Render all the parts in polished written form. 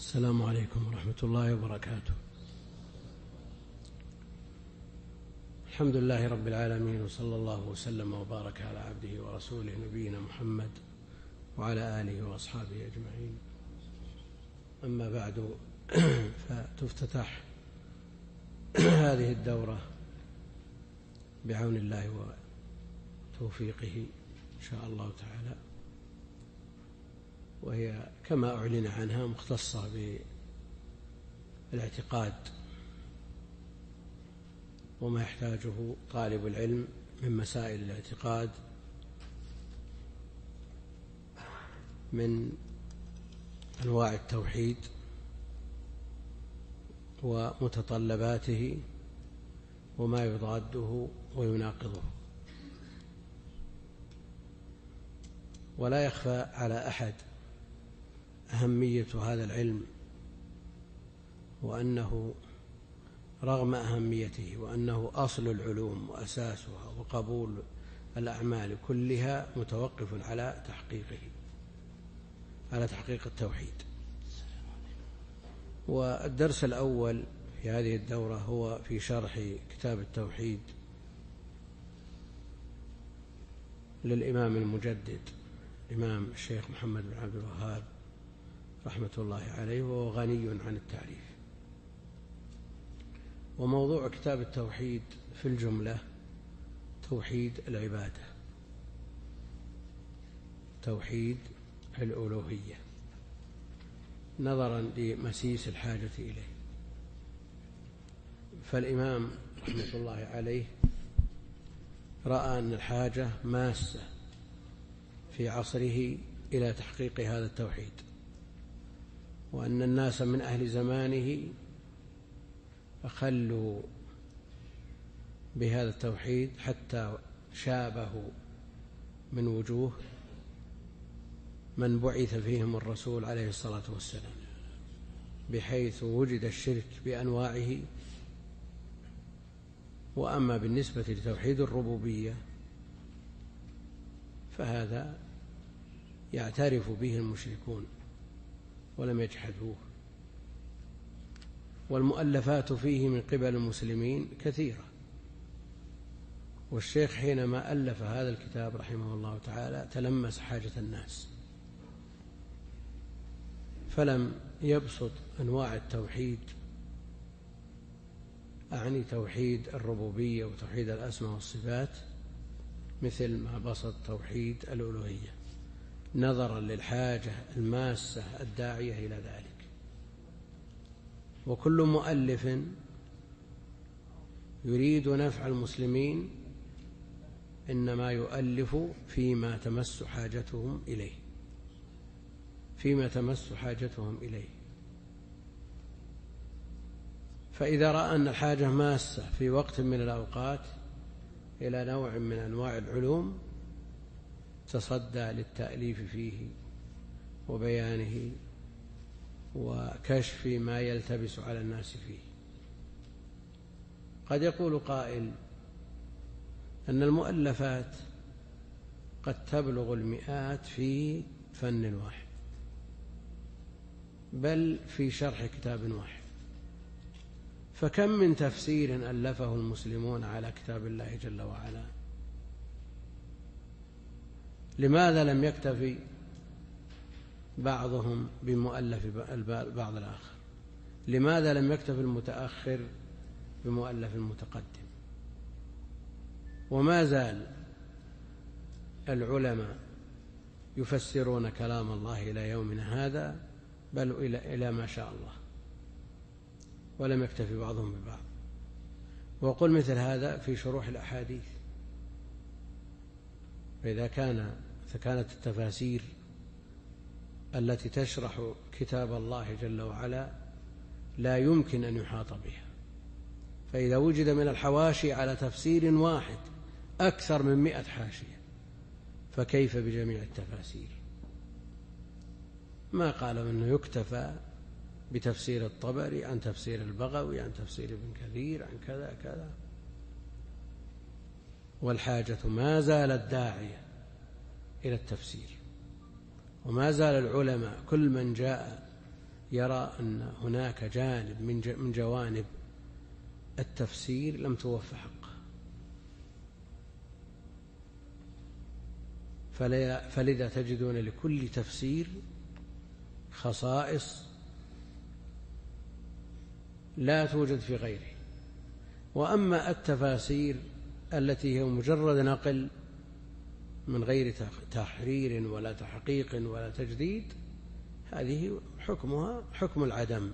السلام عليكم ورحمة الله وبركاته. الحمد لله رب العالمين، وصلى الله وسلم وبارك على عبده ورسوله نبينا محمد وعلى آله وأصحابه أجمعين. أما بعد، فتفتتح هذه الدورة بعون الله وتوفيقه إن شاء الله تعالى، وهي كما أعلن عنها مختصة بالاعتقاد وما يحتاجه طالب العلم من مسائل الاعتقاد من أنواع التوحيد ومتطلباته وما يضاده ويناقضه. ولا يخفى على أحد أهمية هذا العلم، وأنه رغم أهميته وأنه أصل العلوم وأساسها، وقبول الأعمال كلها متوقف على تحقيق التوحيد. والدرس الأول في هذه الدورة هو في شرح كتاب التوحيد للإمام المجدد الإمام الشيخ محمد بن عبد الوهاب رحمة الله عليه، وهو غني عن التعريف. وموضوع كتاب التوحيد في الجملة توحيد العبادة، توحيد الألوهية، نظرا لمسيس الحاجة إليه. فالإمام رحمة الله عليه رأى أن الحاجة ماسة في عصره إلى تحقيق هذا التوحيد، وأن الناس من أهل زمانه أخلوا بهذا التوحيد حتى شابه من وجوه من بعث فيهم الرسول عليه الصلاة والسلام، بحيث وجد الشرك بأنواعه. وأما بالنسبة لتوحيد الربوبية فهذا يعترف به المشركون ولم يجحدوه، والمؤلفات فيه من قبل المسلمين كثيرة. والشيخ حينما ألف هذا الكتاب رحمه الله تعالى تلمس حاجة الناس، فلم يبسط أنواع التوحيد، أعني توحيد الربوبية وتوحيد الأسماء والصفات، مثل ما بسط توحيد الألوهية، نظرا للحاجة الماسة الداعية إلى ذلك. وكل مؤلف يريد نفع المسلمين إنما يؤلف فيما تمس حاجتهم إليه، فإذا رأى أن الحاجة ماسة في وقت من الأوقات إلى نوع من أنواع العلوم تصدى للتأليف فيه وبيانه وكشف ما يلتبس على الناس فيه. قد يقول قائل أن المؤلفات قد تبلغ المئات في فن واحد، بل في شرح كتاب واحد، فكم من تفسير ألفه المسلمون على كتاب الله جل وعلا؟ لماذا لم يكتفي بعضهم بمؤلف بعض الآخر؟ لماذا لم يكتفي المتأخر بمؤلف المتقدم؟ وما زال العلماء يفسرون كلام الله إلى يومنا هذا، بل إلى ما شاء الله، ولم يكتفي بعضهم ببعض. وقل مثل هذا في شروح الأحاديث، فإذا كانت التفاسير التي تشرح كتاب الله جل وعلا لا يمكن أن يحاط بها، فإذا وجد من الحواشي على تفسير واحد أكثر من 100 حاشية، فكيف بجميع التفاسير؟ ما قالوا أنه يكتفى بتفسير الطبري عن تفسير البغوي عن تفسير ابن كثير عن كذا كذا. والحاجة ما زالت داعية إلى التفسير، وما زال العلماء كل من جاء يرى أن هناك جانب من جوانب التفسير لم توفى حقه، فلذا تجدون لكل تفسير خصائص لا توجد في غيره. وأما التفاسير التي هي مجرد نقل من غير تحرير ولا تحقيق ولا تجديد، هذه حكمها حكم العدم.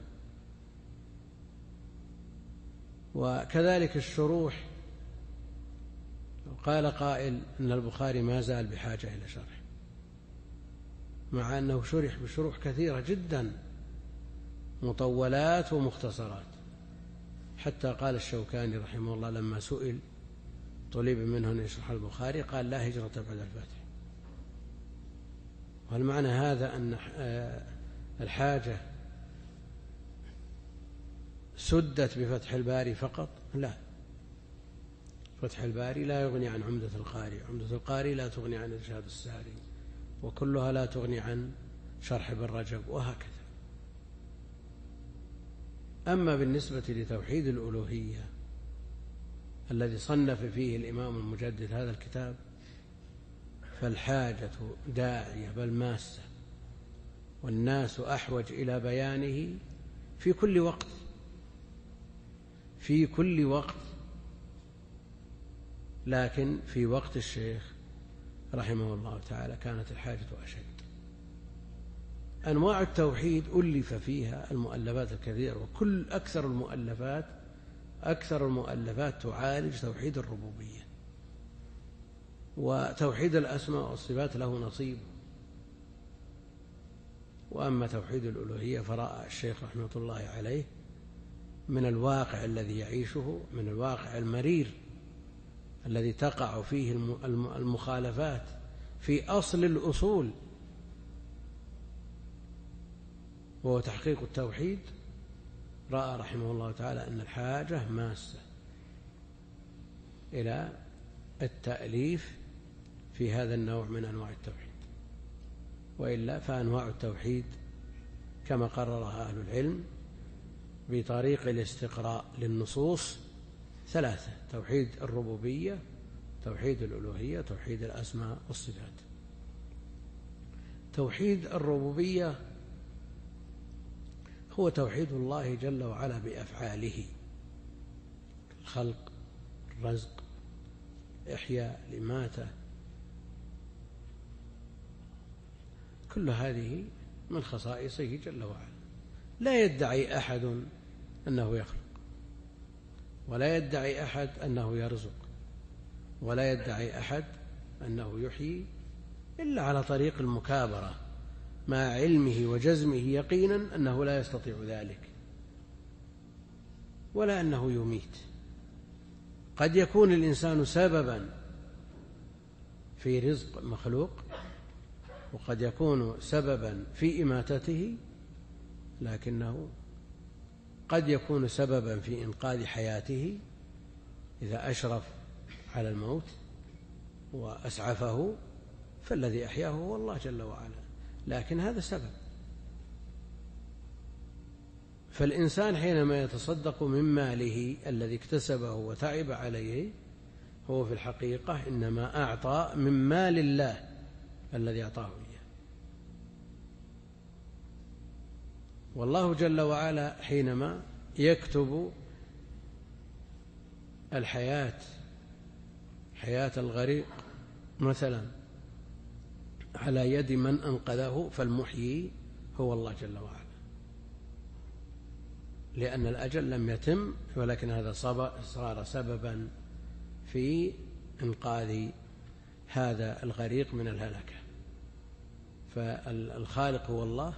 وكذلك الشروح، قال قائل أن البخاري ما زال بحاجة إلى شرح، مع أنه شرح بشروح كثيرة جدا مطولات ومختصرات، حتى قال الشوكاني رحمه الله لما سئل طلب منه أن يشرح البخاري قال لا هجرة بعد الفتح. وهل معنى هذا أن الحاجة سدت بفتح الباري فقط؟ لا، فتح الباري لا يغني عن عمدة القاري، عمدة القاري لا تغني عن إرشاد الساري، وكلها لا تغني عن شرح ابن رجب، وهكذا. أما بالنسبة لتوحيد الألوهية الذي صنف فيه الإمام المجدد هذا الكتاب، فالحاجة داعية بل ماسة، والناس أحوج إلى بيانه في كل وقت، في كل وقت. لكن في وقت الشيخ رحمه الله تعالى كانت الحاجة أشد. أنواع التوحيد ألف فيها المؤلفات الكثيرة، وكل أكثر المؤلفات تعالج توحيد الربوبية، وتوحيد الأسماء والصفات له نصيب. وأما توحيد الألوهية فرأى الشيخ رحمة الله عليه من الواقع الذي يعيشه، من الواقع المرير الذي تقع فيه المخالفات في أصل الأصول، وهو تحقيق التوحيد، رأى رحمه الله تعالى أن الحاجة ماسة إلى التأليف في هذا النوع من أنواع التوحيد. وإلا فأنواع التوحيد كما قررها أهل العلم بطريق الاستقراء للنصوص ثلاثة: توحيد الربوبية، توحيد الألوهية، توحيد الأسماء والصفات. توحيد الربوبية هو توحيد الله جل وعلا بأفعاله: الخلق، الرزق، الإحياء، الإماتة، كل هذه من خصائصه جل وعلا. لا يدعي أحد أنه يخلق، ولا يدعي أحد أنه يرزق، ولا يدعي أحد أنه يحيي إلا على طريق المكابرة، مع علمه وجزمه يقينا أنه لا يستطيع ذلك، ولا أنه يميت. قد يكون الإنسان سببا في رزق مخلوق، وقد يكون سببا في إماتته، لكنه قد يكون سببا في إنقاذ حياته إذا أشرف على الموت وأسعفه، فالذي أحياه هو الله جل وعلا، لكن هذا سبب. فالإنسان حينما يتصدق من ماله الذي اكتسبه وتعب عليه، هو في الحقيقة إنما أعطى من مال الله الذي أعطاه إياه. والله جل وعلا حينما يكتب الحياة، حياة الغريق مثلا، على يد من أنقذه، فالمحيي هو الله جل وعلا، لأن الأجل لم يتم، ولكن هذا صار سببا في إنقاذ هذا الغريق من الهلكة. فالخالق هو الله،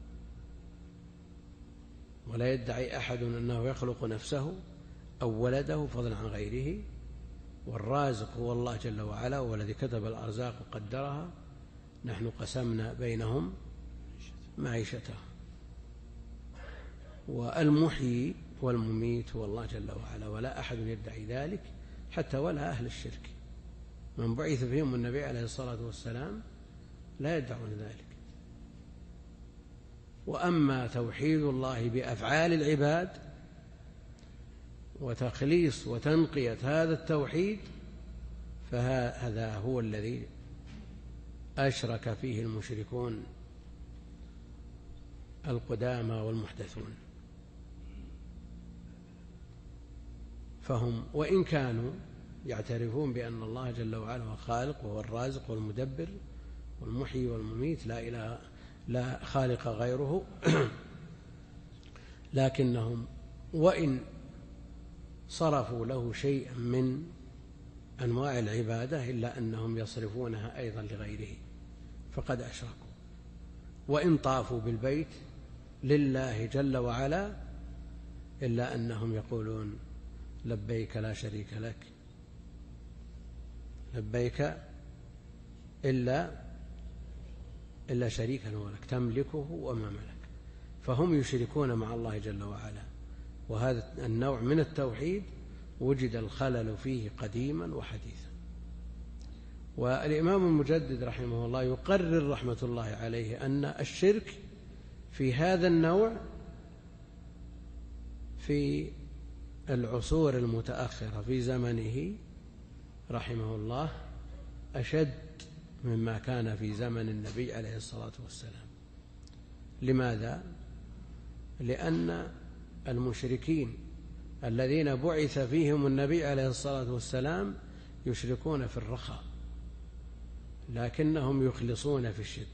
ولا يدعي أحد أنه يخلق نفسه أو ولده فضلا عن غيره. والرازق هو الله جل وعلا، والذي كتب الأرزاق وقدرها، نحن قسمنا بينهم معيشتهم. والمحيي والمميت هو الله جل وعلا، ولا أحد يدعي ذلك، حتى ولا أهل الشرك من بعث فيهم النبي عليه الصلاة والسلام لا يدعون ذلك. وأما توحيد الله بأفعال العباد وتخليص وتنقية هذا التوحيد فهذا هو الذي أشرك فيه المشركون القدامى والمحدثون. فهم وإن كانوا يعترفون بأن الله جل وعلا هو الخالق وهو الرازق والمدبر والمحيي والمميت لا خالق غيره لكنهم وإن صرفوا له شيئا من أنواع العبادة إلا أنهم يصرفونها أيضا لغيره فقد أشركوا. وإن طافوا بالبيت لله جل وعلا إلا أنهم يقولون لبيك لا شريك لك، لبيك إلا شريكا هو لك تملكه وما ملك. فهم يشركون مع الله جل وعلا، وهذا النوع من التوحيد وجد الخلل فيه قديما وحديثا. والإمام المجدد رحمه الله يقرر رحمة الله عليه أن الشرك في هذا النوع في العصور المتأخرة في زمنه رحمه الله أشد مما كان في زمن النبي عليه الصلاة والسلام. لماذا؟ لأن المشركين الذين بعث فيهم النبي عليه الصلاة والسلام يشركون في الرخاء لكنهم يخلصون في الشدة،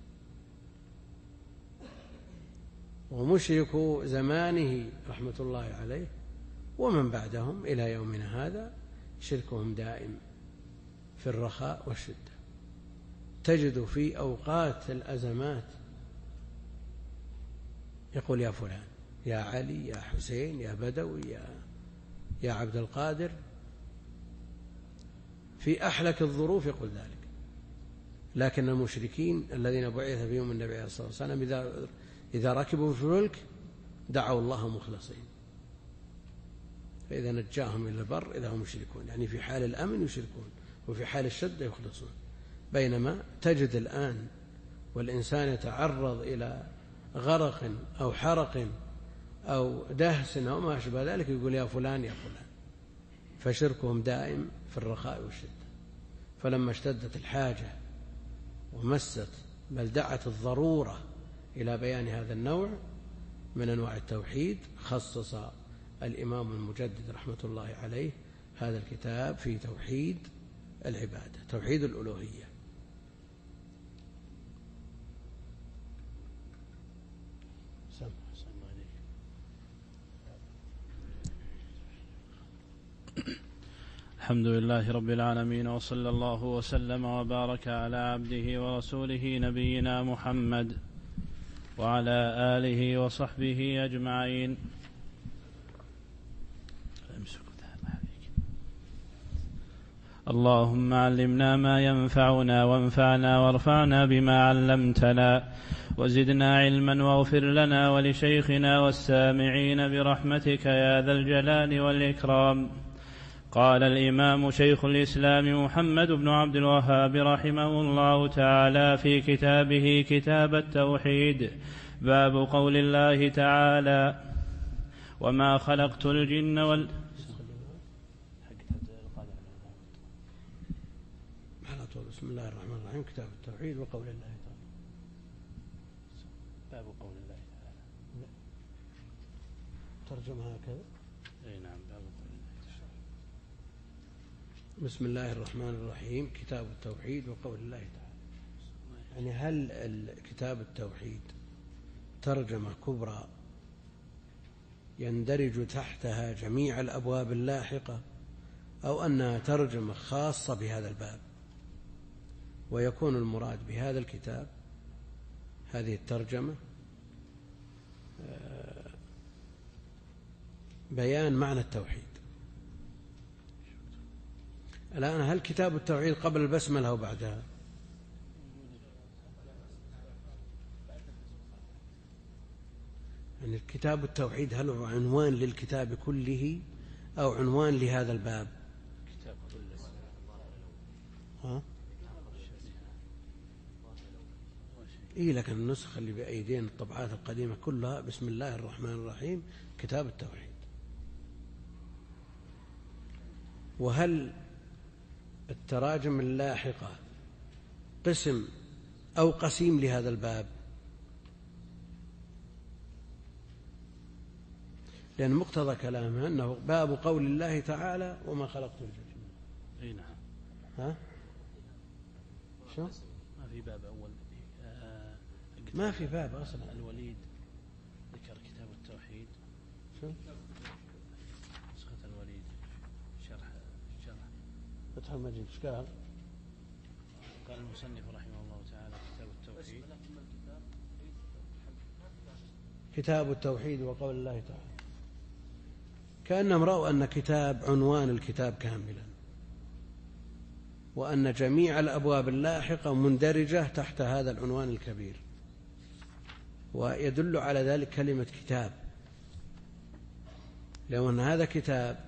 ومشركو زمانه رحمة الله عليه ومن بعدهم إلى يومنا هذا شركهم دائم في الرخاء والشدة. تجد في أوقات الأزمات يقول يا فلان، يا علي، يا حسين، يا بدوي، يا عبد القادر، في أحلك الظروف يقول ذلك. لكن المشركين الذين بعث فيهم النبي عليه الصلاة والسلام إذا ركبوا في الفلك دعوا الله مخلصين، فإذا نجاهم إلى البر إذا هم يشركون، يعني في حال الأمن يشركون وفي حال الشدة يخلصون. بينما تجد الآن والإنسان يتعرض إلى غرق أو حرق أو دهس أو ما أشبه ذلك يقول يا فلان يا فلان، فشركهم دائم في الرخاء والشدة. فلما اشتدت الحاجة ومست بل دعت الضرورة إلى بيان هذا النوع من أنواع التوحيد خصص الإمام المجدد رحمة الله عليه هذا الكتاب في توحيد العبادة، توحيد الألوهية. الحمد لله رب العالمين، وصلى الله وسلم وبارك على عبده ورسوله نبينا محمد وعلى آله وصحبه أجمعين. اللهم علمنا ما ينفعنا وانفعنا وارفعنا بما علمتنا وزدنا علما واغفر لنا ولشيخنا والسامعين برحمتك يا ذا الجلال والإكرام. قال الإمام شيخ الإسلام محمد بن عبد الوهاب رحمه الله تعالى في كتابه كتاب التوحيد باب قول الله تعالى وما خلقت الجن بسم الله الرحمن الرحيم. كتاب التوحيد وقول الله تعالى. باب قول الله تعالى. ترجمها هكذا. اي نعم. باب قول الله تعالى. بسم الله الرحمن الرحيم. كتاب التوحيد وقول الله تعالى. يعني هل كتاب التوحيد ترجمة كبرى يندرج تحتها جميع الأبواب اللاحقة، أو أنها ترجمة خاصة بهذا الباب، ويكون المراد بهذا الكتاب هذه الترجمة بيان معنى التوحيد. الآن هل كتاب التوحيد قبل البسملة أو بعدها؟ يعني كتاب التوحيد هل هو عنوان للكتاب كله أو عنوان لهذا الباب؟ كتاب كله. ها؟ إيه، لكن النسخة اللي بأيدينا الطبعات القديمة كلها بسم الله الرحمن الرحيم كتاب التوحيد. وهل التراجم اللاحقة قسم أو قسيم لهذا الباب؟ لأن مقتضى كلامه أنه باب قول الله تعالى وما خلقت الجن. أي نعم. ها؟ شو؟ ما في باب أول. ما في باب أصلا. الوليد ذكر كتاب التوحيد. شو؟ نسخة الوليد شرح فتح المجيد ايش قال؟ قال المصنف رحمه الله تعالى كتاب التوحيد. كتاب التوحيد وقول الله تعالى. كأنهم رأوا أن كتاب عنوان الكتاب كاملا، وأن جميع الأبواب اللاحقة مندرجة تحت هذا العنوان الكبير، ويدل على ذلك كلمة كتاب، لأن هذا كتاب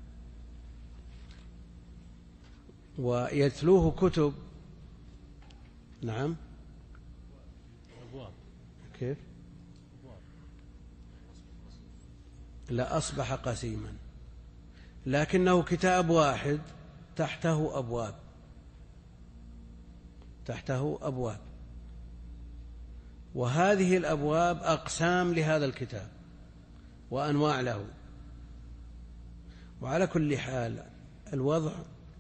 ويتلوه كتب. نعم. أبواب. كيف؟ لا، أصبح قسيما، لكنه كتاب واحد تحته أبواب، تحته أبواب، وهذه الأبواب أقسام لهذا الكتاب وأنواع له. وعلى كل حال الوضع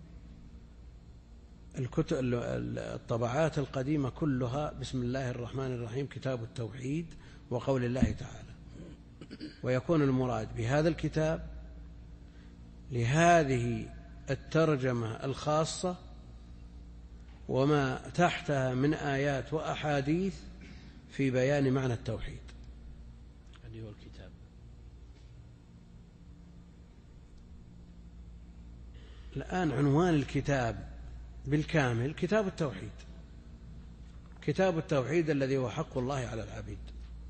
الكتب الطبعات القديمة كلها بسم الله الرحمن الرحيم كتاب التوحيد وقول الله تعالى، ويكون المراد بهذا الكتاب لهذه الترجمة الخاصة وما تحتها من آيات وأحاديث في بيان معنى التوحيد. اللي هو الكتاب. الآن عنوان الكتاب بالكامل كتاب التوحيد، كتاب التوحيد الذي هو حق الله على العبيد.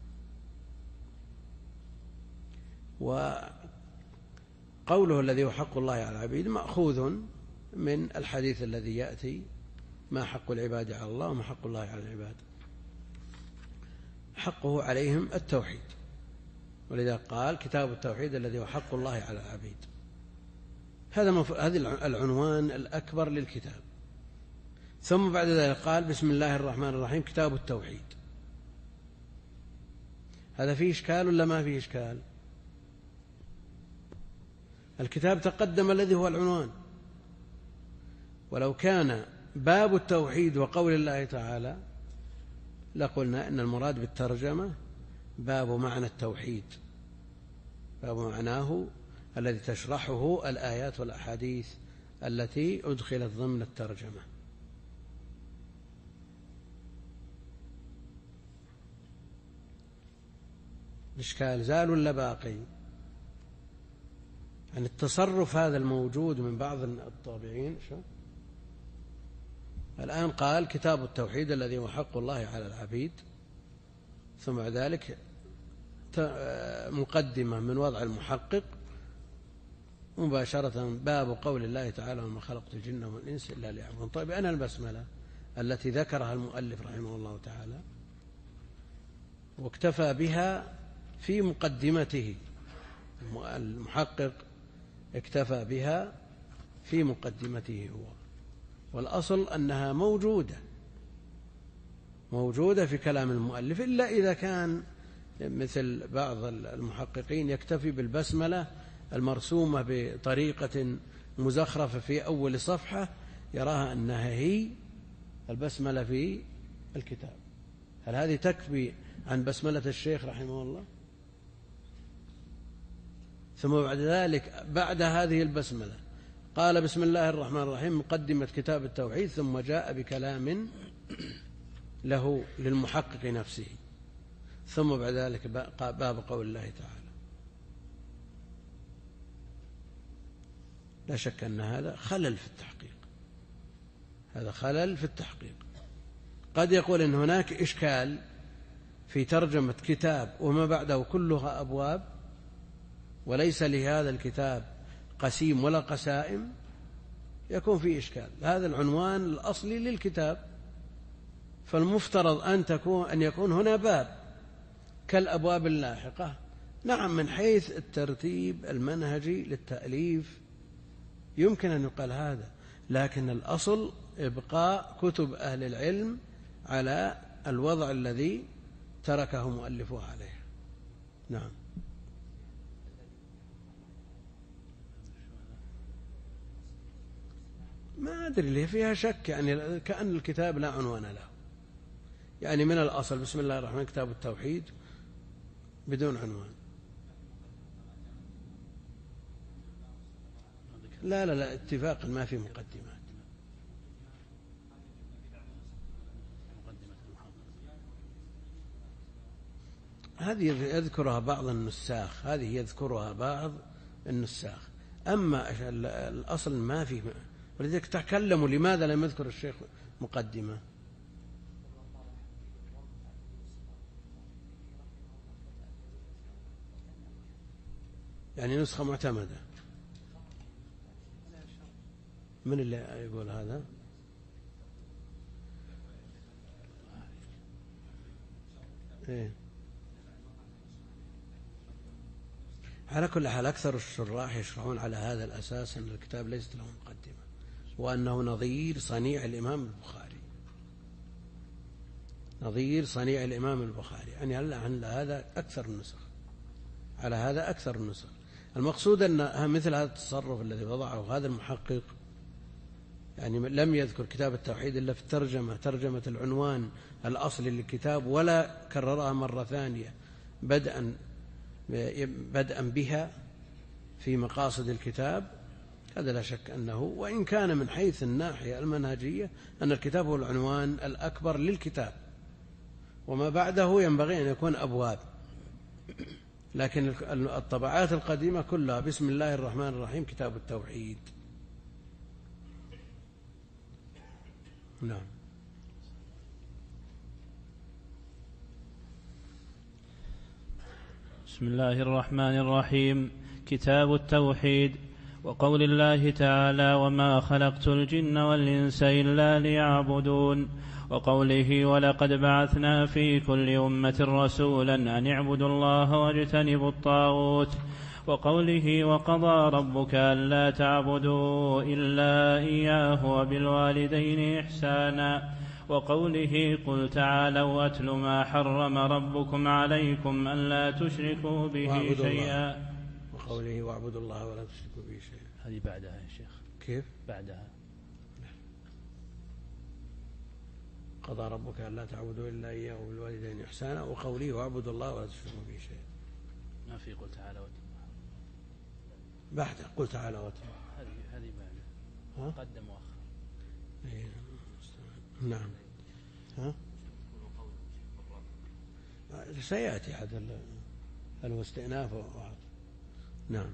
وقوله الذي هو حق الله على العبيد مأخوذ من الحديث الذي يأتي: ما حق العباد على الله وما حق الله على العباد. حقه عليهم التوحيد، ولذا قال كتاب التوحيد الذي هو حق الله على العبيد. هذا العنوان الأكبر للكتاب. ثم بعد ذلك قال بسم الله الرحمن الرحيم كتاب التوحيد. هذا فيه إشكال ولا ما فيه إشكال؟ الكتاب تقدم الذي هو العنوان، ولو كان باب التوحيد وقول الله تعالى لقلنا إن المراد بالترجمة باب معنى التوحيد، باب معناه الذي تشرحه الآيات والأحاديث التي أدخلت ضمن الترجمة. الإشكال زال ولا باقي؟ يعني التصرف هذا الموجود من بعض الطابعين. الآن قال كتاب التوحيد الذي هو حق الله على العبيد، ثم بعد ذلك مقدمة من وضع المحقق مباشرة باب قول الله تعالى وما خلقت الجن والإنس إلا ليعبدون. طيب أنا البسملة التي ذكرها المؤلف رحمه الله تعالى واكتفى بها في مقدمته، المحقق اكتفى بها في مقدمته هو، والأصل أنها موجودة في كلام المؤلف، إلا إذا كان مثل بعض المحققين يكتفي بالبسملة المرسومة بطريقة مزخرفة في أول صفحة يراها أنها هي البسملة في الكتاب. هل هذه تكفي عن بسملة الشيخ رحمه الله؟ ثم بعد ذلك بعد هذه البسملة قال بسم الله الرحمن الرحيم مقدمة كتاب التوحيد، ثم جاء بكلام له للمحقق نفسه، ثم بعد ذلك باب قول الله تعالى. لا شك أن هذا خلل في التحقيق، هذا خلل في التحقيق. قد يقول إن هناك إشكال في ترجمة كتاب وما بعده كلها أبواب وليس لهذا الكتاب قسيم ولا قسائم، يكون فيه إشكال. هذا العنوان الأصلي للكتاب، فالمفترض أن يكون هنا باب كالأبواب اللاحقة. نعم، من حيث الترتيب المنهجي للتأليف يمكن أن يقال هذا، لكن الأصل إبقاء كتب أهل العلم على الوضع الذي تركه مؤلفوه عليه. نعم. ما أدري ليه فيها شك، يعني كأن الكتاب لا عنوان له، يعني من الأصل بسم الله الرحمن الرحيم كتاب التوحيد بدون عنوان. لا لا لا، اتفاقا ما في مقدمات. هذه يذكرها بعض النساخ، هذه يذكرها بعض النساخ، أما الأصل ما فيه. ولذلك تكلموا لماذا لم يذكر الشيخ مقدمة؟ يعني نسخة معتمدة. من اللي يقول هذا؟ إيه؟ على كل حال أكثر الشراح يشرحون على هذا الأساس أن الكتاب ليست له مقدمة، وأنه نظير صنيع الإمام البخاري، نظير صنيع الإمام البخاري، يعني على هذا أكثر النسخ، على هذا أكثر النسخ. المقصود أن مثل هذا التصرف الذي وضعه هذا المحقق، يعني لم يذكر كتاب التوحيد إلا في الترجمة، ترجمة العنوان الأصلي للكتاب، ولا كررها مرة ثانية بدءا بها في مقاصد الكتاب. هذا لا شك أنه، وإن كان من حيث الناحية المنهجية أن الكتاب هو العنوان الأكبر للكتاب، وما بعده ينبغي أن يكون أبواب، لكن الطبعات القديمة كلها بسم الله الرحمن الرحيم كتاب التوحيد. نعم. بسم الله الرحمن الرحيم. كتاب التوحيد. وقول الله تعالى وما خلقت الجن والإنس إلا ليعبدون. وقوله ولقد بعثنا في كل أمة رسولا أن اعبدوا الله واجتنبوا الطاغوت. وقوله وقضى ربك ألا تعبدوا إلا إياه وبالوالدين إحسانا. وقوله قل تعالوا أتل ما حرم ربكم عليكم ألا تشركوا به شيئا. وقوله واعبدوا الله ولا تشركوا به شيئا. هذه بعدها يا شيخ. كيف؟ بعدها قضى ربك ألا تعبدوا إلا إياه وبالوالدين إحسانا. وقوله واعبدوا الله ولا تشركوا به شيئا. ما في قل تعالوا بعد قل تعالوا واتل. هذه بعد قدم وأخر. نعم. ها؟ سيأتي هذا الاستئناف. نعم.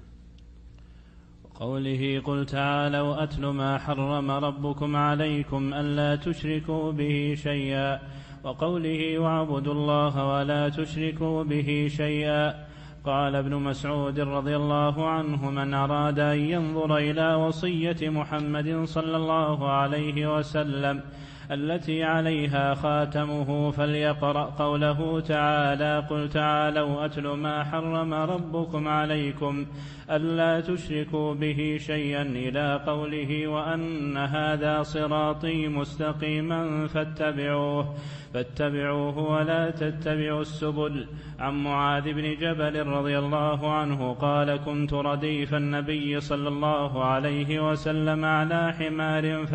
وقوله قل تعالوا أتل ما حرم ربكم عليكم ألا تشركوا به شيئا. وقوله واعبدوا الله ولا تشركوا به شيئا. قال ابن مسعود رضي الله عنه من أراد أن ينظر إلى وصية محمد صلى الله عليه وسلم التي عليها خاتمه فليقرأ قوله تعالى قل تعالوا أتل ما حرم ربكم عليكم ألا تشركوا به شيئا إلى قوله وأن هذا صراطي مستقيما فاتبعوه ولا تتبعوا السبل. عن معاذ بن جبل رضي الله عنه قال كنت رديف النبي صلى الله عليه وسلم على حمار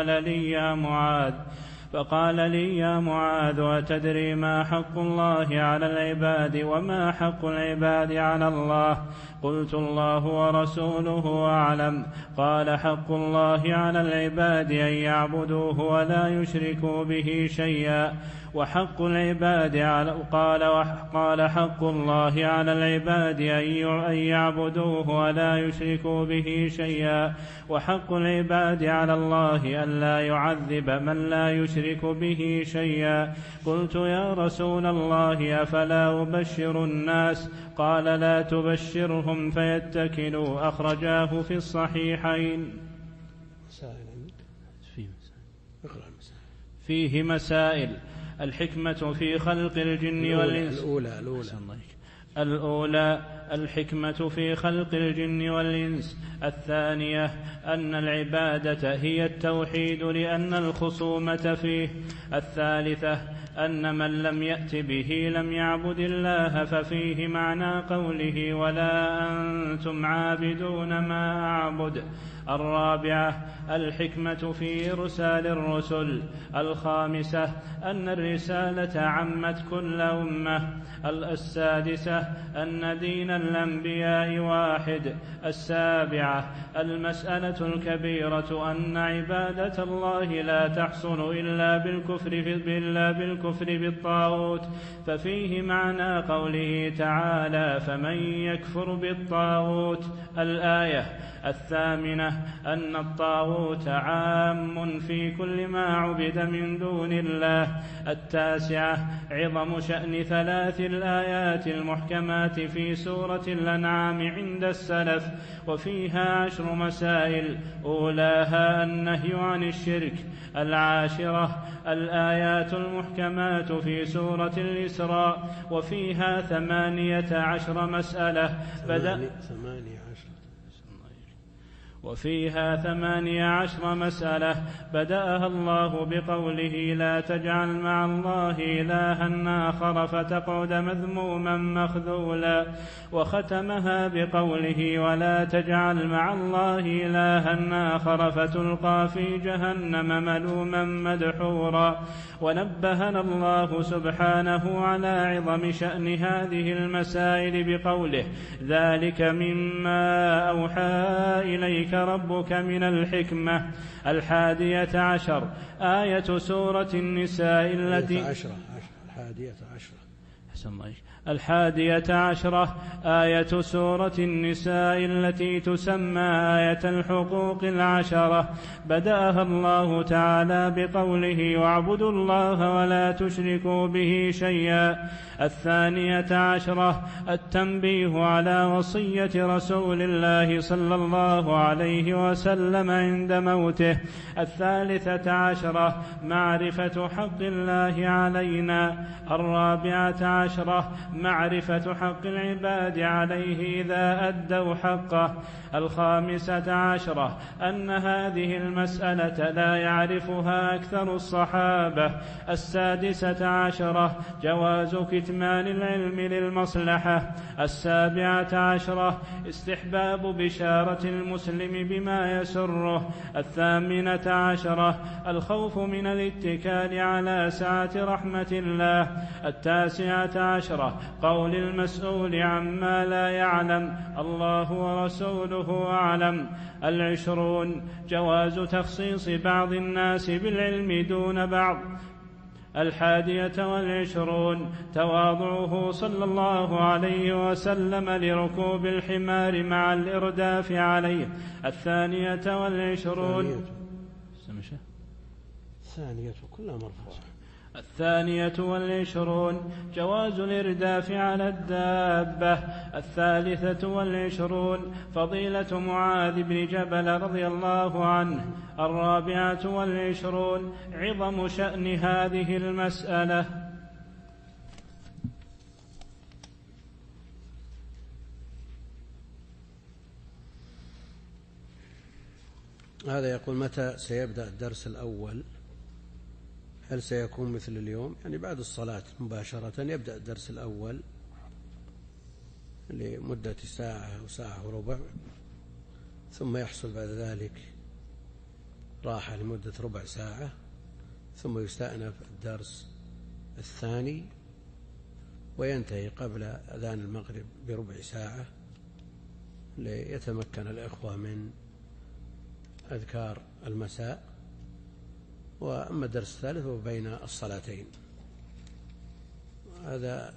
فقال لي يا معاذ أتدري ما حق الله على العباد وما حق العباد على الله؟ قلت الله ورسوله أعلم. قال حق الله على العباد أن يعبدوه ولا يشركوا به شيئا وحق العباد قال حق الله على العباد أن يعبدوه ولا يشركوا به شيئا وحق العباد على الله ألا يعذب من لا يشرك به شيئا. قلت يا رسول الله أفلا أبشر الناس؟ قال لا تبشرهم فيتكلوا. أخرجاه في الصحيحين. فيه مسائل. الحكمة في خلق الجن والإنس. الأولى الحكمة في خلق الجن والإنس. الثانية أن العبادة هي التوحيد لأن الخصومة فيه. الثالثة أن من لم يأت به لم يعبد الله، ففيه معنى قوله ولا أنتم عابدون ما أعبد. الرابعة الحكمة في إرسال الرسل. الخامسة أن الرسالة عمت كل أمة. السادسة أن دين الأنبياء واحد. السابعة المسألة الكبيرة أن عبادة الله لا تحصل إلا بالكفر بالطاغوت، ففيه معنى قوله تعالى فمن يكفر بالطاغوت. الآية الثامنة أن الطاغوت عام في كل ما عبد من دون الله. التاسعة عظم شأن 3 الآيات المحكمات في سورة الأنعام عند السلف، وفيها 10 مسائل، أولاها النهي عن الشرك. العاشرة الآيات المحكمات في سورة الإسراء، وفيها 18 مسألة وفيها 18 مسألة بدأها الله بقوله لا تجعل مع الله إلها آخر فتقعد مذموما مخذولا، وختمها بقوله ولا تجعل مع الله إلها آخر فتلقى في جهنم ملوما مدحورا. ونبهنا الله سبحانه على عظم شأن هذه المسائل بقوله ذلك مما أوحى إليك ربك من الحكمة. 11 آية سورة النساء التي 11 آية سورة النساء التي تسمى آية الحقوق 10 بدأها الله تعالى بقوله واعبدوا الله ولا تشركوا به شيئا. 12 التنبيه على وصية رسول الله صلى الله عليه وسلم عند موته. 13 معرفة حق الله علينا. 14 معرفة حق العباد عليه إذا أدوا حقه. 15 أن هذه المسألة لا يعرفها أكثر الصحابة. 16 جواز كتمان العلم للمصلحة. 17 استحباب بشارة المسلم بما يسره. 18 الخوف من الاتكال على سعة رحمة الله. 19 قول المسؤول عما لا يعلم الله ورسوله أعلم. 20 جواز تخصيص بعض الناس بالعلم دون بعض. 21 تواضعه صلى الله عليه وسلم لركوب الحمار مع الإرداف عليه. 22 جواز الإرداف على الدابة. 23 فضيلة معاذ بن جبل رضي الله عنه. 24 عظم شأن هذه المسألة. هذا يقول متى سيبدأ الدرس الأول؟ هل سيكون مثل اليوم؟ يعني بعد الصلاة مباشرة يبدأ الدرس الأول لمدة ساعة أو ساعة وربع، ثم يحصل بعد ذلك راحة لمدة ربع ساعة، ثم يستأنف الدرس الثاني وينتهي قبل أذان المغرب بربع ساعة ليتمكن الإخوة من أذكار المساء. وأما الدرس الثالث هو بين الصلاتين. هذا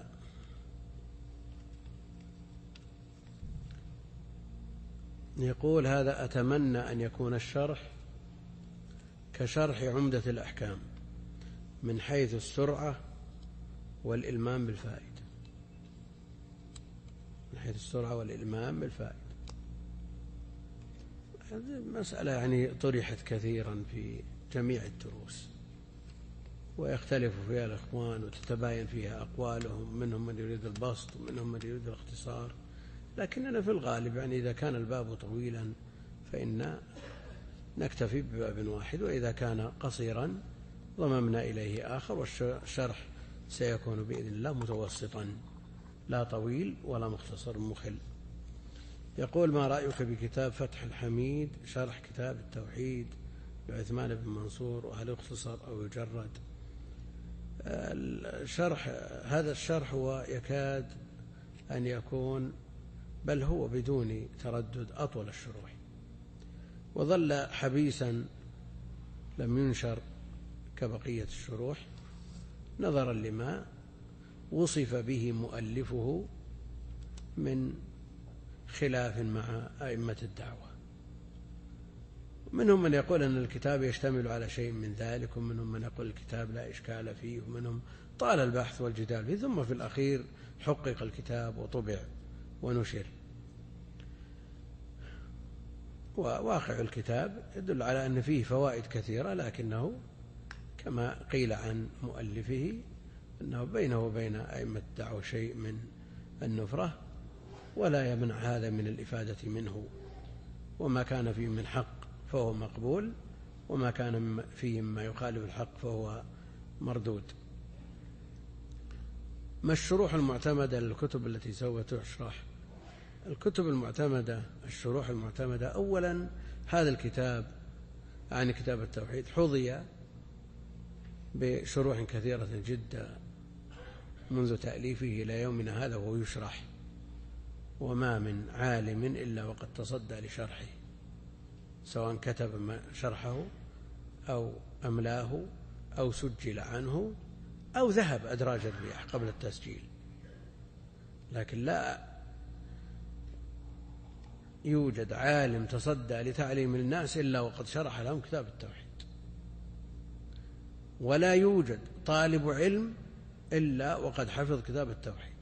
يقول هذا أتمنى أن يكون الشرح كشرح عمدة الأحكام من حيث السرعة والإلمام بالفائدة. من حيث السرعة والإلمام بالفائدة. هذه مسألة يعني طرحت كثيرا في جميع الدروس، ويختلف فيها الإخوان وتتباين فيها أقوالهم، منهم من يريد البسط ومنهم من يريد الاختصار، لكننا في الغالب يعني إذا كان الباب طويلا فإن نكتفي بباب واحد، وإذا كان قصيرا ضممنا إليه آخر، والشرح سيكون بإذن الله متوسطا لا طويل ولا مختصر مخل. يقول: ما رأيك بكتاب فتح الحميد شرح كتاب التوحيد لعثمان بن منصور، وهل يختصر أو يجرد؟ هذا الشرح هو يكاد أن يكون، بل هو بدون تردد، أطول الشروح، وظل حبيسا لم ينشر كبقية الشروح نظرا لما وصف به مؤلفه من خلاف مع أئمة الدعوة. منهم من يقول أن الكتاب يشتمل على شيء من ذلك، ومنهم من يقول الكتاب لا إشكال فيه، ومنهم طال البحث والجدال فيه، ثم في الأخير حقق الكتاب وطبع ونشر. وواقع الكتاب يدل على أن فيه فوائد كثيرة، لكنه كما قيل عن مؤلفه أنه بينه وبين أئمة الدعوة شيء من النفرة، ولا يمنع هذا من الإفادة منه، وما كان فيه من حق فهو مقبول، وما كان فيه ما يخالف الحق فهو مردود. ما الشروح المعتمدة للكتب التي سوف تشرح؟ الكتب المعتمدة، الشروح المعتمدة، أولا هذا الكتاب عن كتاب التوحيد حظي بشروح كثيرة جدا منذ تأليفه إلى يومنا هذا وهو يشرح، وما من عالم إلا وقد تصدى لشرحه، سواء كتب شرحه أو أملاه أو سجل عنه أو ذهب أدراج الرياح قبل التسجيل، لكن لا يوجد عالم تصدى لتعليم الناس إلا وقد شرح لهم كتاب التوحيد، ولا يوجد طالب علم إلا وقد حفظ كتاب التوحيد،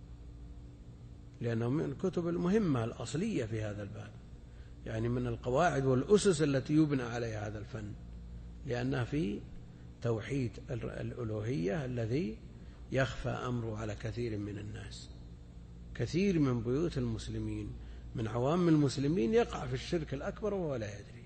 لأنه من الكتب المهمة الأصلية في هذا الباب، يعني من القواعد والأسس التي يبنى عليها هذا الفن، لأنها في توحيد الألوهية الذي يخفى أمره على كثير من الناس. كثير من بيوت المسلمين من عوام المسلمين يقع في الشرك الأكبر وهو لا يدري،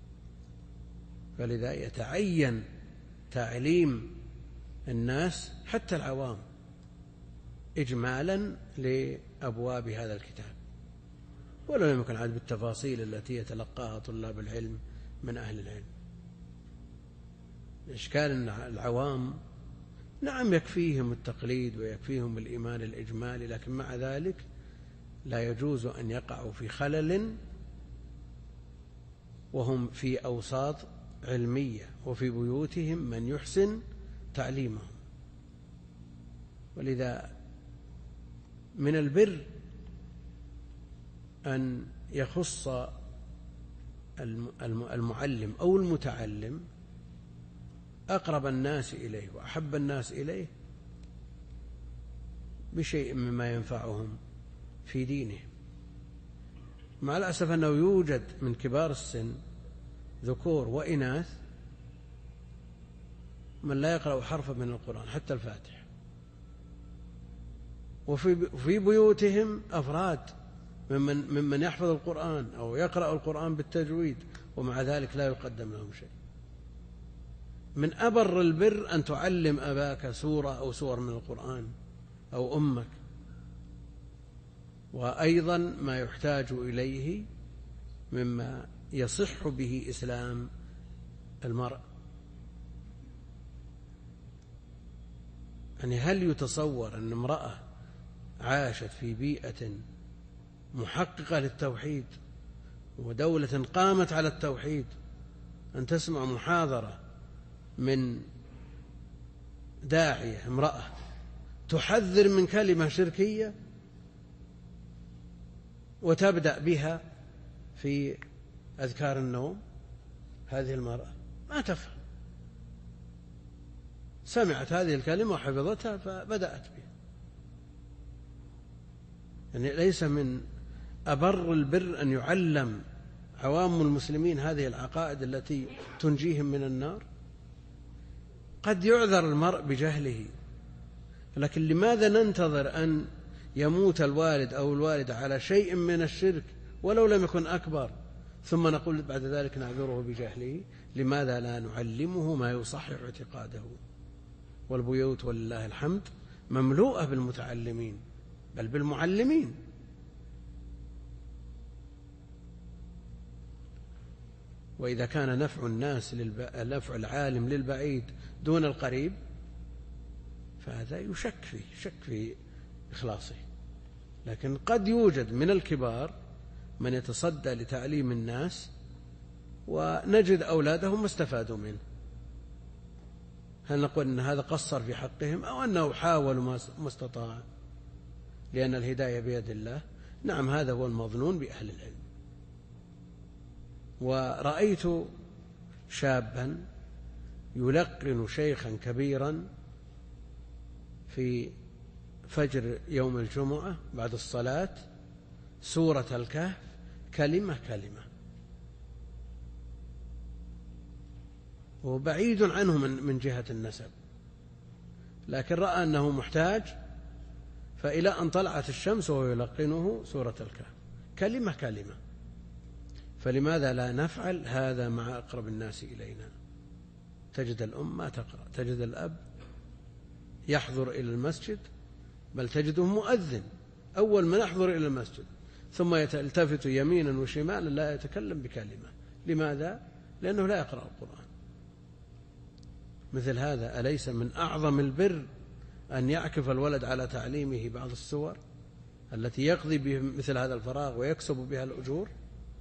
فلذا يتعين تعليم الناس حتى العوام إجمالا لأبواب هذا الكتاب، ولا يمكن عاد بالتفاصيل التي يتلقاها طلاب العلم من أهل العلم. إشكال أن العوام نعم يكفيهم التقليد ويكفيهم الإيمان الإجمالي، لكن مع ذلك لا يجوز أن يقعوا في خلل وهم في أوساط علمية وفي بيوتهم من يحسن تعليمهم. ولذا من البر أن يخص المعلم أو المتعلم أقرب الناس إليه وأحب الناس إليه بشيء مما ينفعهم في دينهم. مع الأسف أنه يوجد من كبار السن ذكور وإناث من لا يقرأ حرفا من القرآن حتى الفاتحة، وفي بيوتهم أفراد ممن يحفظ القرآن أو يقرأ القرآن بالتجويد، ومع ذلك لا يقدم لهم شيء. من أبر البر أن تعلم أباك سورة أو سور من القرآن أو أمك، وأيضا ما يحتاج إليه مما يصح به إسلام المرء. يعني هل يتصور أن امرأة عاشت في بيئة محققة للتوحيد ودولة قامت على التوحيد أن تسمع محاضرة من داعية امرأة تحذر من كلمة شركية وتبدأ بها في أذكار النوم؟ هذه المرأة ما تفهم، سمعت هذه الكلمة وحفظتها فبدأت بها. يعني ليس من أبر البر أن يعلم عوام المسلمين هذه العقائد التي تنجيهم من النار. قد يعذر المرء بجهله، لكن لماذا ننتظر أن يموت الوالد أو الوالدة على شيء من الشرك ولو لم يكن أكبر ثم نقول بعد ذلك نعذره بجهله؟ لماذا لا نعلمه ما يصحح اعتقاده؟ والبيوت ولله الحمد مملوءة بالمتعلمين بل بالمعلمين. وإذا كان نفع العالم للبعيد دون القريب فهذا يشك في إخلاصه. لكن قد يوجد من الكبار من يتصدى لتعليم الناس ونجد أولادهم ما استفادوا منه. هل نقول أن هذا قصر في حقهم أو أنه حاول ما استطاع؟ لأن الهداية بيد الله. نعم، هذا هو المظنون بأهل العلم. ورأيت شابا يلقن شيخا كبيرا في فجر يوم الجمعة بعد الصلاة سورة الكهف كلمة كلمة، وبعيد عنه من جهة النسب، لكن رأى أنه محتاج فإلى أن طلعت الشمس وهو يلقنه سورة الكهف كلمة كلمة. فلماذا لا نفعل هذا مع أقرب الناس إلينا؟ تجد الأم ما تقرأ، تجد الأب يحضر إلى المسجد، بل تجده مؤذن أول من يحضر إلى المسجد ثم يلتفت يمينا وشمالا لا يتكلم بكلمة. لماذا؟ لأنه لا يقرأ القرآن. مثل هذا أليس من أعظم البر أن يعكف الولد على تعليمه بعض السور التي يقضي به مثل هذا الفراغ ويكسب بها الأجور؟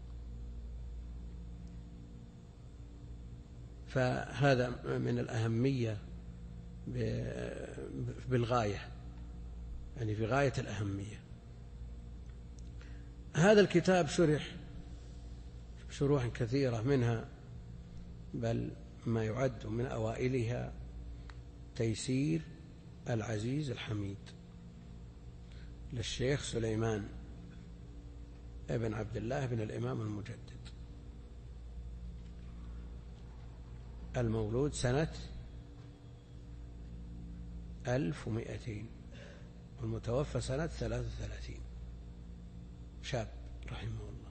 فهذا من الأهمية بالغاية، يعني في غاية الأهمية. هذا الكتاب شرح شروحا كثيرة، منها بل ما يعد من أوائلها تيسير العزيز الحميد للشيخ سليمان ابن عبد الله بن الإمام المجدد، المولود سنة 1200 والمتوفى سنة 33. شاب رحمه الله،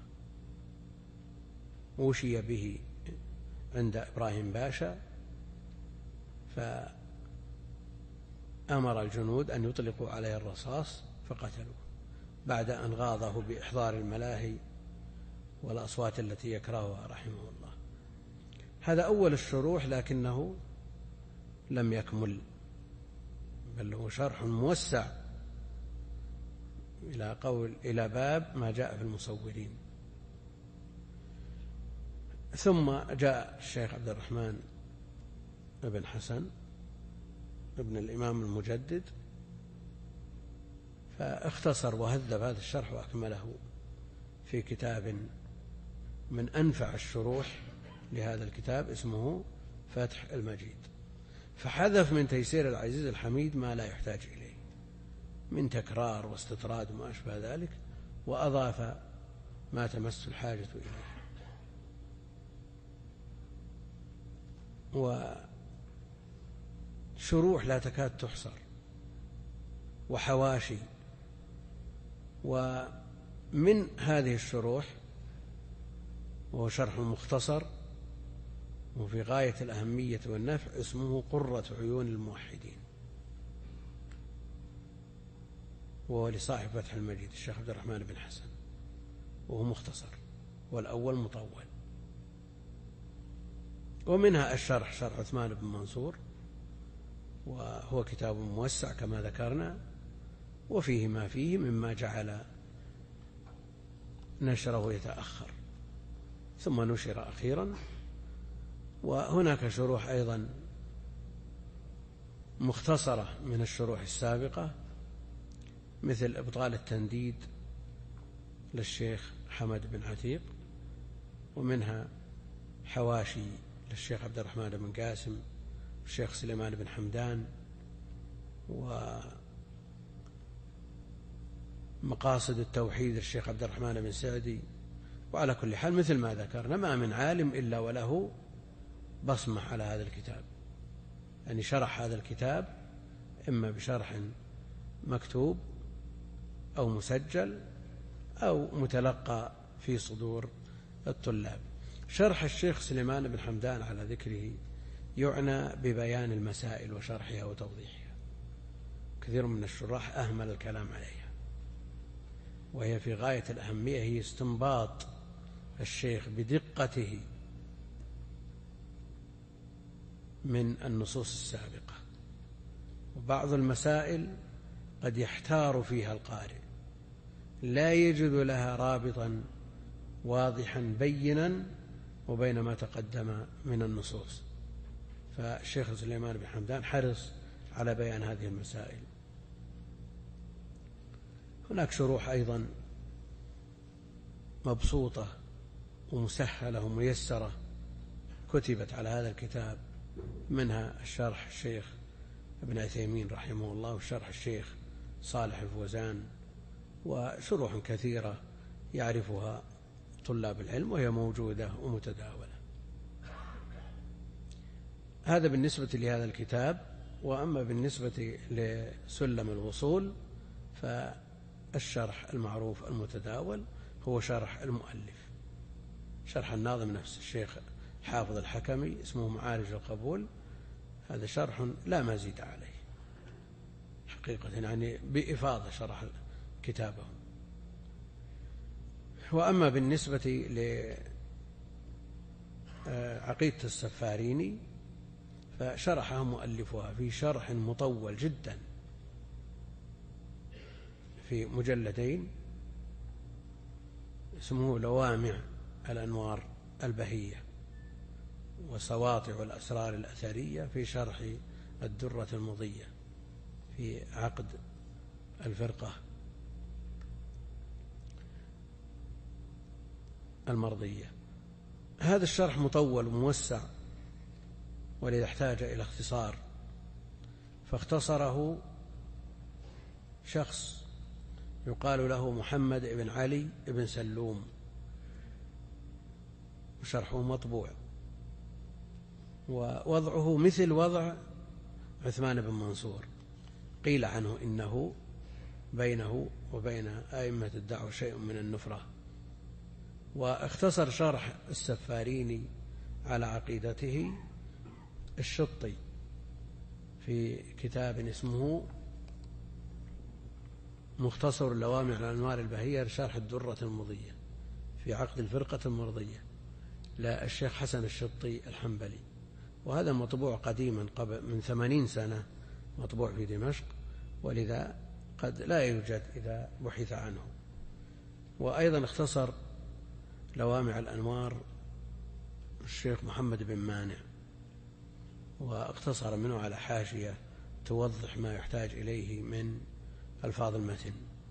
وشي به عند إبراهيم باشا، فأمر الجنود أن يطلقوا عليه الرصاص فقتلوه بعد أن غاضه بإحضار الملاهي والأصوات التي يكرهها رحمه الله. هذا أول الشروح، لكنه لم يكمل، بل هو شرح موسع إلى باب ما جاء في المصورين. ثم جاء الشيخ عبد الرحمن بن حسن ابن الإمام المجدد فاختصر وهذب هذا الشرح وأكمله في كتاب من أنفع الشروح لهذا الكتاب اسمه فتح المجيد، فحذف من تيسير العزيز الحميد ما لا يحتاج إليه من تكرار واستطراد وما أشبه ذلك، وأضاف ما تمس الحاجة إليه. وشروح لا تكاد تحصر وحواشي. ومن هذه الشروح وهو شرح مختصر وفي غاية الأهمية والنفع اسمه قرة عيون الموحدين، وهو لصاحب فتح المجيد الشيخ عبد الرحمن بن حسن، وهو مختصر والأول مطول. ومنها الشرح شرح عثمان بن منصور، وهو كتاب موسع كما ذكرنا، وفيه ما فيه مما جعل نشره يتأخر ثم نشر أخيرا. وهناك شروح أيضا مختصرة من الشروح السابقة مثل إبطال التنديد للشيخ حمد بن عتيق، ومنها حواشي للشيخ عبد الرحمن بن قاسم والشيخ سليمان بن حمدان، ومقاصد التوحيد للشيخ عبد الرحمن بن سعدي. وعلى كل حال مثل ما ذكرنا ما من عالم إلا وله بصمة على هذا الكتاب، يعني شرح هذا الكتاب إما بشرح مكتوب أو مسجل أو متلقى في صدور الطلاب. شرح الشيخ سليمان بن حمدان على ذكره يعنى ببيان المسائل وشرحها وتوضيحها. كثير من الشراح أهمل الكلام عليها، وهي في غاية الأهمية، هي استنباط الشيخ بدقته من النصوص السابقة. وبعض المسائل قد يحتار فيها القارئ، لا يجد لها رابطا واضحا بينا وبين ما تقدم من النصوص، فالشيخ سليمان بن حمدان حرص على بيان هذه المسائل. هناك شروح أيضا مبسوطة ومسهلة وميسرة كتبت على هذا الكتاب، منها الشرح الشيخ ابن عثيمين رحمه الله، وشرح الشيخ صالح الفوزان، وشروح كثيرة يعرفها طلاب العلم وهي موجودة ومتداولة. هذا بالنسبة لهذا الكتاب. وأما بالنسبة لسلم الوصول فالشرح المعروف المتداول هو شرح المؤلف، شرح الناظم نفس الشيخ حافظ الحكمي، اسمه معارج القبول. هذا شرح لا مزيد عليه حقيقة، يعني بإفاضة شرح كتابه. وأما بالنسبة لعقيدة السفاريني فشرحها مؤلفها في شرح مطول جدا في مجلدين، اسمه لوامع الأنوار البهية وسواطع الأسرار الأثرية في شرح الدرة المضية في عقد الفرقة المرضية. هذا الشرح مطول وموسع، ولذا احتاج إلى اختصار، فاختصره شخص يقال له محمد بن علي بن سلوم، وشرحه مطبوع، ووضعه مثل وضع عثمان بن منصور. قيل عنه إنه بينه وبين أئمة الدعوة شيء من النفرة. واختصر شرح السفاريني على عقيدته الشطي في كتاب اسمه مختصر لوامع الأنوار البهية لشرح الدرة المضية في عقد الفرقة المرضية للشيخ حسن الشطي الحنبلي. وهذا مطبوع قديما قبل من 80 سنة، مطبوع في دمشق، ولذا قد لا يوجد إذا بحث عنه. وأيضا اختصر لوامع الأنوار الشيخ محمد بن مانع، واقتصر منه على حاشية توضح ما يحتاج إليه من ألفاظ المتن،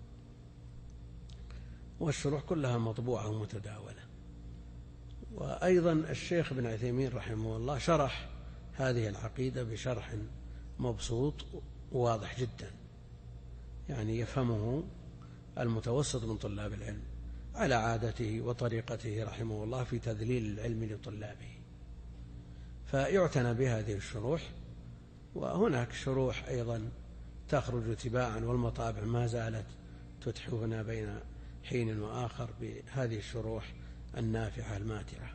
والشروح كلها مطبوعة ومتداولة. وأيضا الشيخ ابن عثيمين رحمه الله شرح هذه العقيدة بشرح مبسوط وواضح جدا، يعني يفهمه المتوسط من طلاب العلم على عادته وطريقته رحمه الله في تذليل العلم لطلابه، فيعتنى بهذه الشروح. وهناك شروح أيضا تخرج تباعا، والمطابع ما زالت تتحفنا بين حين وآخر بهذه الشروح النافعة الماتعة.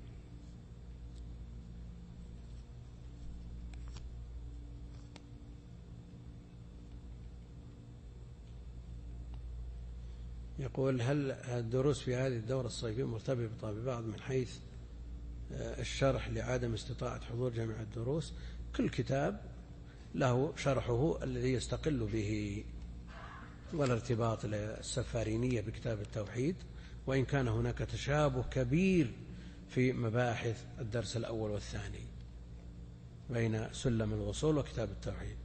يقول: هل الدروس في هذه الدورة الصيفية مرتبطة ببعض من حيث الشرح لعدم استطاعة حضور جميع الدروس؟ كل كتاب له شرحه الذي يستقل به، ولا ارتباط للسفارينية بكتاب التوحيد، وإن كان هناك تشابه كبير في مباحث الدرس الأول والثاني بين سلم الوصول وكتاب التوحيد.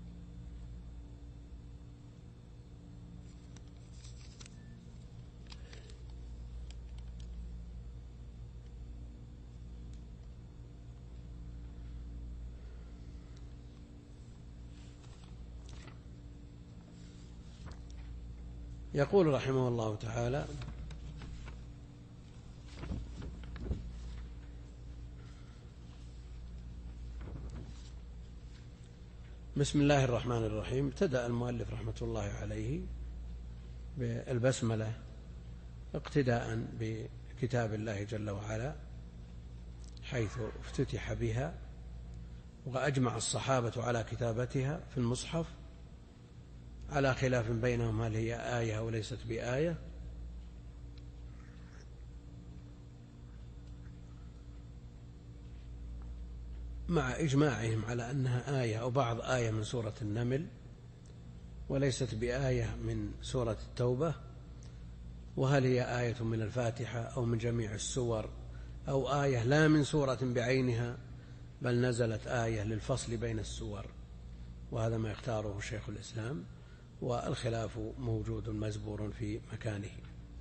يقول رحمه الله تعالى: بسم الله الرحمن الرحيم. ابتدأ المؤلف رحمة الله عليه بالبسملة اقتداء بكتاب الله جل وعلا، حيث افتتح بها، وأجمع الصحابة على كتابتها في المصحف على خلاف بينهم هل هي آية أو ليست بآية. مع إجماعهم على أنها آية أو بعض آية من سورة النمل، وليست بآية من سورة التوبة، وهل هي آية من الفاتحة أو من جميع السور، أو آية لا من سورة بعينها بل نزلت آية للفصل بين السور، وهذا ما يختاره شيخ الإسلام، والخلاف موجود مزبور في مكانه.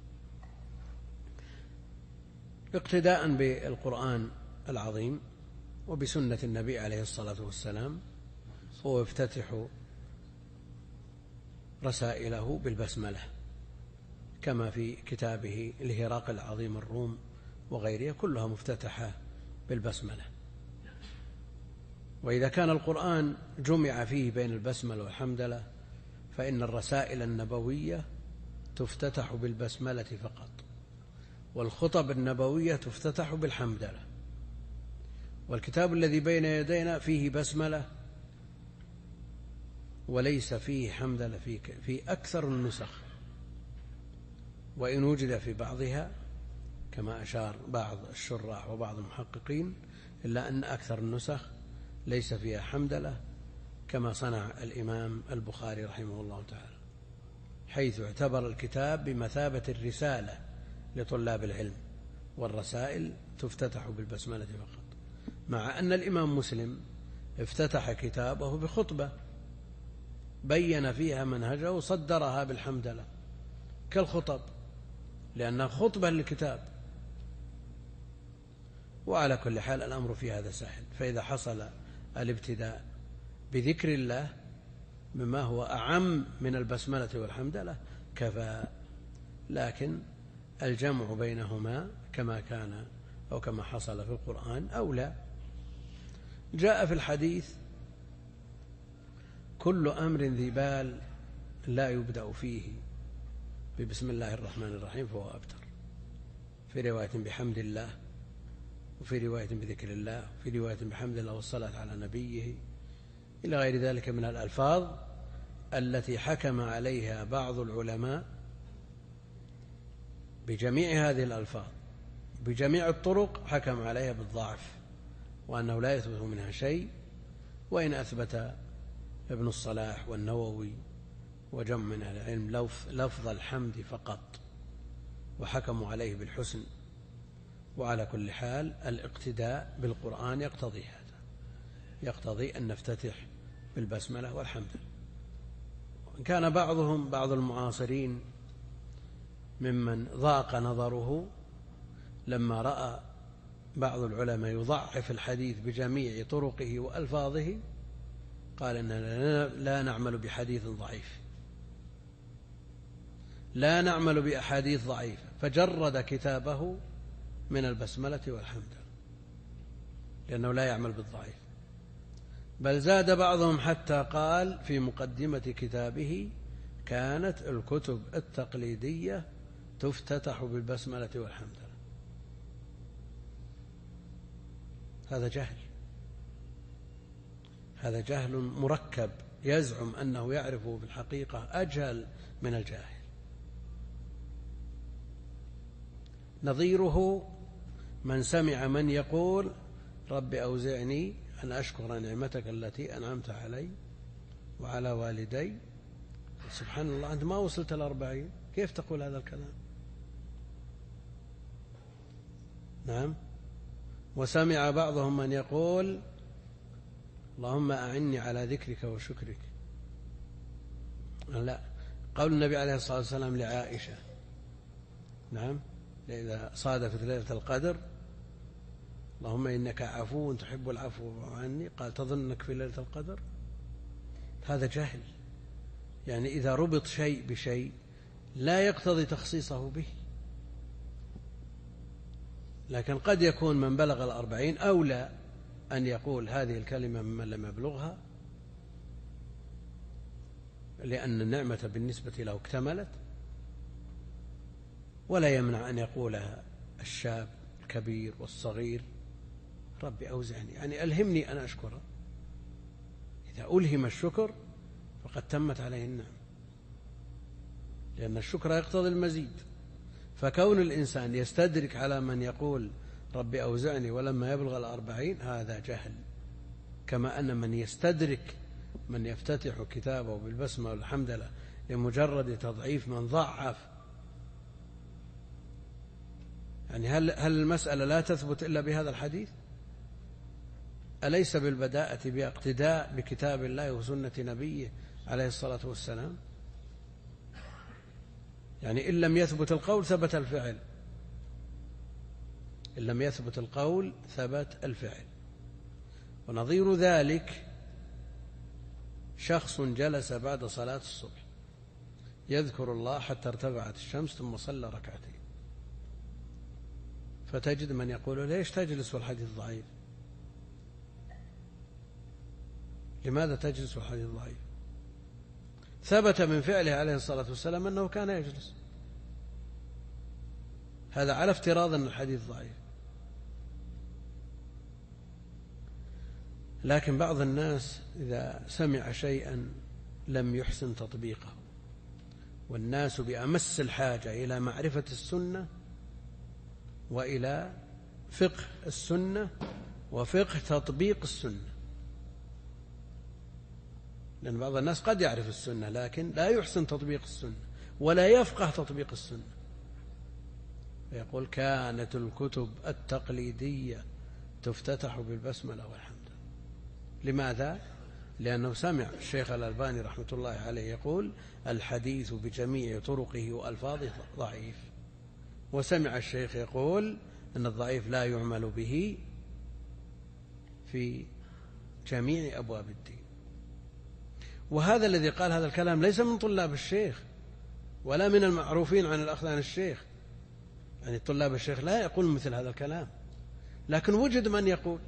اقتداء بالقرآن العظيم وبسنة النبي عليه الصلاة والسلام، هو يفتتح رسائله بالبسملة، كما في كتابه لهرقل العظيم الروم وغيرها، كلها مفتتحة بالبسملة. وإذا كان القرآن جمع فيه بين البسملة والحمدلة، فإن الرسائل النبوية تفتتح بالبسملة فقط، والخطب النبوية تفتتح بالحمدلة. والكتاب الذي بين يدينا فيه بسملة وليس فيه حمدلة في أكثر النسخ، وإن وجد في بعضها كما أشار بعض الشراح وبعض المحققين، إلا أن أكثر النسخ ليس فيها حمدلة، كما صنع الإمام البخاري رحمه الله تعالى، حيث اعتبر الكتاب بمثابة الرسالة لطلاب العلم، والرسائل تفتتح بالبسملة فقط. مع أن الإمام مسلم افتتح كتابه بخطبة بين فيها منهجه وصدرها بالحمدلة كالخطب، لأنها خطبة للكتاب. وعلى كل حال الأمر في هذا سهل، فإذا حصل الابتداء بذكر الله مما هو أعم من البسملة والحمدلة كفى، لكن الجمع بينهما كما كان أو كما حصل في القرآن أولى. جاء في الحديث: كل أمر ذي بال لا يبدأ فيه ببسم الله الرحمن الرحيم فهو أبتر، في رواية بحمد الله، وفي رواية بذكر الله، وفي رواية بحمد الله والصلاة على نبيه، إلى غير ذلك من الألفاظ التي حكم عليها بعض العلماء بجميع هذه الألفاظ بجميع الطرق، حكم عليها بالضعف، وأنه لا يثبت منها شيء، وإن أثبت ابن الصلاح والنووي وجمع من العلم لفظ الحمد فقط، وحكموا عليه بالحسن. وعلى كل حال الاقتداء بالقرآن يقتضي هذا، يقتضي أن نفتتح بالبسملة والحمد. وإن كان بعض المعاصرين ممن ضاق نظره لما رأى بعض العلماء يضعف الحديث بجميع طرقه وألفاظه، قال إننا لا نعمل بحديث ضعيف، لا نعمل بأحاديث ضعيفة، فجرد كتابه من البسملة والحمد، لأنه لا يعمل بالضعيف. بل زاد بعضهم حتى قال في مقدمة كتابه: كانت الكتب التقليدية تفتتح بالبسملة والحمد. هذا جهل مركب، يزعم أنه يعرفه في الحقيقة أجهل من الجاهل. نظيره من سمع من يقول: رب أوزعني أن أشكر نعمتك التي أنعمت علي وعلى والدي. سبحان الله، أنت ما وصلت 40، كيف تقول هذا الكلام؟ نعم. وسمع بعضهم من يقول: اللهم أعني على ذكرك وشكرك. لا، قول النبي عليه الصلاة والسلام لعائشة، نعم، إذا صادفت ليلة القدر: اللهم إنك عفو تحب العفو عني، قال: تظنك في ليلة القدر؟ هذا جهل، يعني إذا ربط شيء بشيء لا يقتضي تخصيصه به. لكن قد يكون من بلغ 40 أولى أن يقول هذه الكلمة ممن لم يبلغها، لأن النعمة بالنسبة له اكتملت، ولا يمنع أن يقولها الشاب الكبير والصغير: ربي أوزعني، يعني ألهمني أن أشكره. إذا ألهم الشكر فقد تمت عليه النعمة، لأن الشكر يقتضي المزيد. فكون الإنسان يستدرك على من يقول ربي أوزعني ولما يبلغ 40 هذا جهل، كما أن من يستدرك من يفتتح كتابه بالبسمة والحمد لله لمجرد تضعيف من ضعف. يعني هل المسألة لا تثبت إلا بهذا الحديث؟ أليس بالبداءة باقتداء بكتاب الله وسنة نبيه عليه الصلاة والسلام؟ يعني إن لم يثبت القول ثبت الفعل، إن لم يثبت القول ثبت الفعل. ونظير ذلك شخص جلس بعد صلاة الصبح يذكر الله حتى ارتفعت الشمس ثم صلى ركعتين، فتجد من يقول: ليش تجلس والحديث ضعيف؟ لماذا تجلس والحديث ضعيف؟ ثبت من فعله عليه الصلاة والسلام أنه كان يجلس، هذا على افتراض أن الحديث ضعيف. لكن بعض الناس إذا سمع شيئا لم يحسن تطبيقه، والناس بأمس الحاجة إلى معرفة السنة وإلى فقه السنة وفقه تطبيق السنة، لأن بعض الناس قد يعرف السنة لكن لا يحسن تطبيق السنة ولا يفقه تطبيق السنة، يقول: كانت الكتب التقليدية تفتتح بالبسملة والحمد. لماذا؟ لأنه سمع الشيخ الألباني رحمة الله عليه يقول: الحديث بجميع طرقه وألفاظه ضعيف، وسمع الشيخ يقول أن الضعيف لا يعمل به في جميع أبواب الدين. وهذا الذي قال هذا الكلام ليس من طلاب الشيخ ولا من المعروفين عن الأخذ عن الشيخ، يعني طلاب الشيخ لا يقول مثل هذا الكلام، لكن وجد من يقول،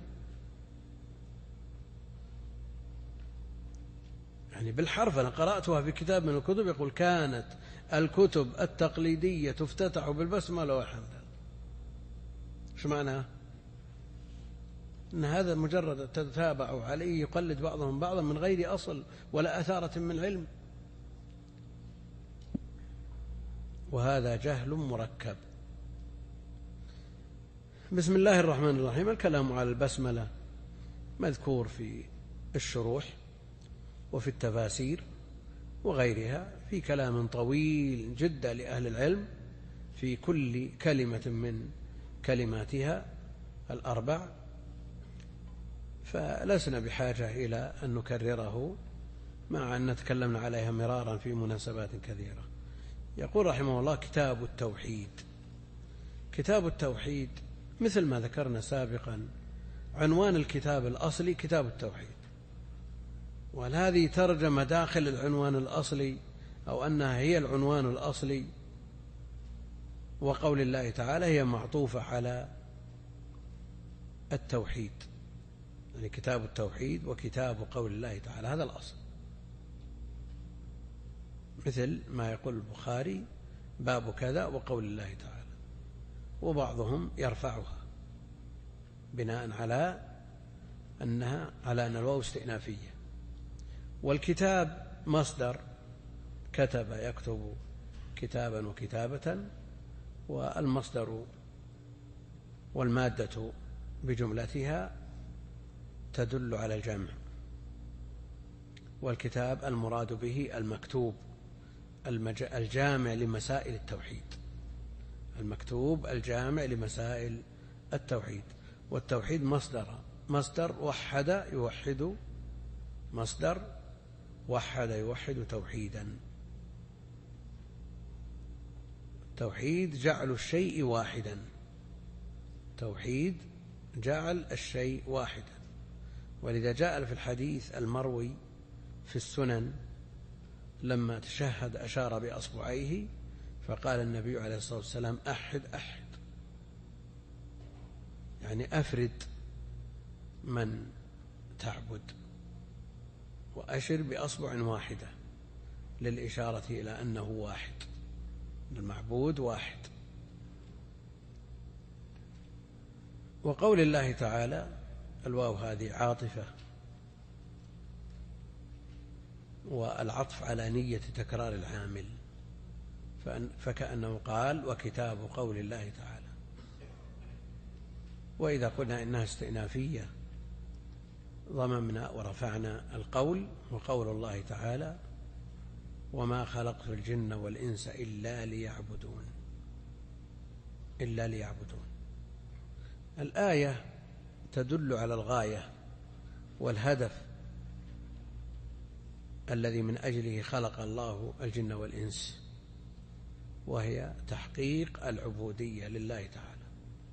يعني بالحرف. أنا قرأتها في كتاب من الكتب يقول: كانت الكتب التقليدية تفتتح بالبسملة والحمد. شو معناه؟ أن هذا مجرد تتابع عليه يقلد بعضهم بعضا من غير أصل ولا أثارة من علم، وهذا جهل مركب. بسم الله الرحمن الرحيم. الكلام على البسملة مذكور في الشروح وفي التفاسير وغيرها في كلام طويل جدا لأهل العلم في كل كلمة من كلماتها الأربع، فلسنا بحاجة إلى أن نكرره مع أن تكلمنا عليها مرارا في مناسبات كثيرة. يقول رحمه الله: كتاب التوحيد. كتاب التوحيد مثل ما ذكرنا سابقا عنوان الكتاب الأصلي كتاب التوحيد، وهذه ترجمة داخل العنوان الأصلي أو أنها هي العنوان الأصلي، وقول الله تعالى هي معطوفة على التوحيد، يعني كتاب التوحيد وكتاب قول الله تعالى، هذا الأصل. مثل ما يقول البخاري: باب كذا وقول الله تعالى، وبعضهم يرفعها بناء على أن الواو استئنافية. والكتاب مصدر كتب يكتب كتابا وكتابة، والمصدر والمادة بجملتها تدل على الجمع. والكتاب المراد به المكتوب الجامع لمسائل التوحيد، المكتوب الجامع لمسائل التوحيد. والتوحيد مصدر وحد يوحد، مصدر وحد يوحد توحيدا. توحيد جعل الشيء واحدا، توحيد جعل الشيء واحدا. ولذا جاء في الحديث المروي في السنن لما تشهد أشار بأصبعيه فقال النبي عليه الصلاة والسلام: أحد أحد، يعني أفرد من تعبد، وأشر بأصبع واحدة، للإشارة إلى أنه واحد، المعبود واحد. وقول الله تعالى الواو هذه عاطفة، والعطف على نية تكرار العامل، فكأنه قال وكتاب قول الله تعالى. وإذا قلنا إنها استئنافية ضممنا ورفعنا القول، وقول الله تعالى وما خلقت الجن والإنس إلا ليعبدون، إلا ليعبدون. الآية تدل على الغاية والهدف الذي من أجله خلق الله الجن والإنس، وهي تحقيق العبودية لله تعالى،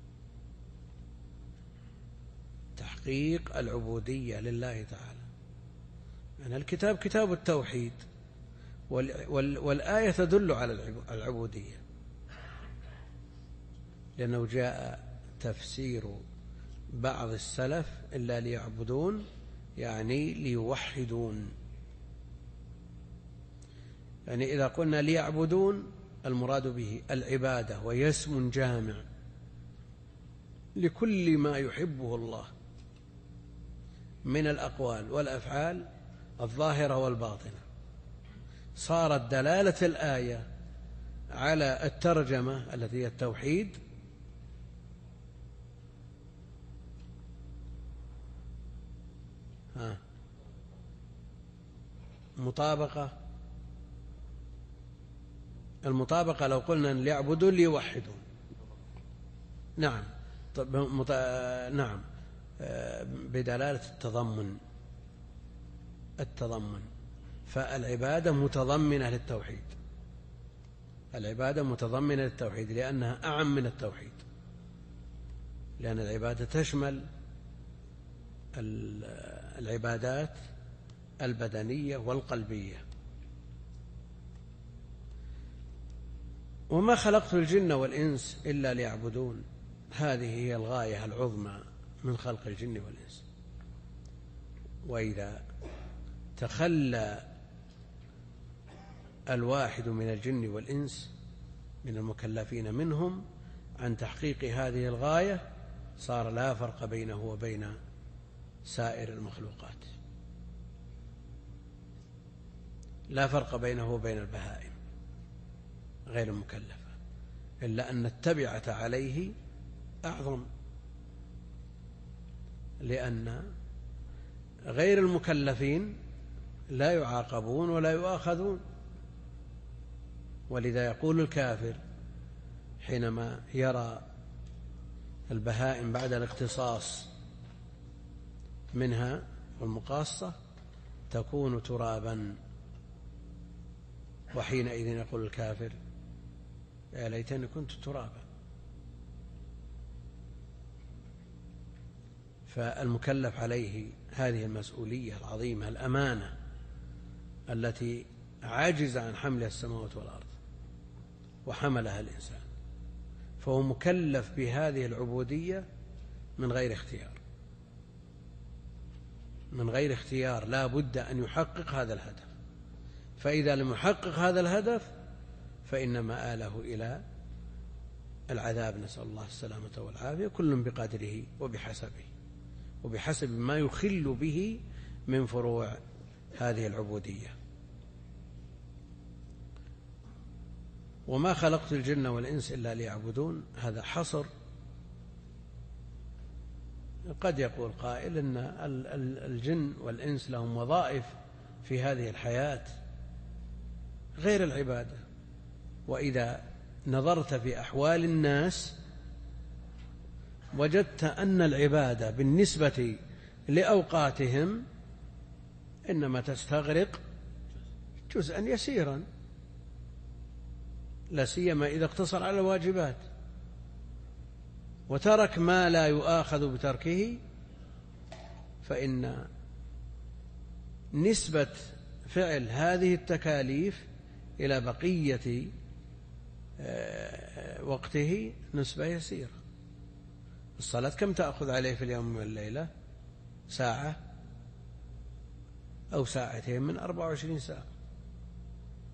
تحقيق العبودية لله تعالى. يعني الكتاب كتاب التوحيد، والآية تدل على العبودية، لأنه جاء تفسير بعض السلف إلا ليعبدون يعني ليوحدون. يعني إذا قلنا ليعبدون المراد به العبادة، وهي اسم جامع لكل ما يحبه الله من الأقوال والأفعال الظاهرة والباطنة. صارت دلالة الآية على الترجمة التي هي التوحيد المطابقة لو قلنا ليعبدون ليوحدون، نعم، نعم، بدلالة التضمن. فالعبادة متضمنة للتوحيد، العبادة متضمنة للتوحيد لأنها أعم من التوحيد، لأن العبادة تشمل العبادات البدنية والقلبية. وما خلقت الجن والإنس إلا ليعبدون، هذه هي الغاية العظمى من خلق الجن والإنس. وإذا تخلى الواحد من الجن والإنس من المكلفين منهم عن تحقيق هذه الغاية صار لا فرق بينه وبين سائر المخلوقات، لا فرق بينه وبين البهائم غير المكلفة، إلا أن التبعة عليه أعظم، لأن غير المكلفين لا يعاقبون ولا يؤاخذون. ولذا يقول الكافر حينما يرى البهائم بعد الاقتصاص منها والمقاصة تكون ترابا، وحينئذ يقول الكافر يا ليتني كنت ترابا. فالمكلف عليه هذه المسؤولية العظيمة، الأمانة التي عاجز عن حملها السماوات والأرض وحملها الإنسان، فهو مكلف بهذه العبودية من غير اختيار، من غير اختيار، لا بد أن يحقق هذا الهدف. فإذا لم يحقق هذا الهدف فإن مآله إلى العذاب، نسأل الله السلامة والعافية، كل بقدره وبحسب ما يخل به من فروع هذه العبودية. وما خلقت الجن والإنس إلا ليعبدون، هذا حصر. قد يقول قائل إن الجن والإنس لهم وظائف في هذه الحياة غير العبادة، وإذا نظرت في أحوال الناس وجدت أن العبادة بالنسبة لأوقاتهم إنما تستغرق جزءا يسيرا، لا سيما إذا اقتصر على الواجبات وترك ما لا يؤاخذ بتركه، فإن نسبة فعل هذه التكاليف إلى بقية وقته نسبة يسيرة. الصلاة كم تأخذ عليه في اليوم والليلة؟ ساعة أو ساعتين من 24 ساعة.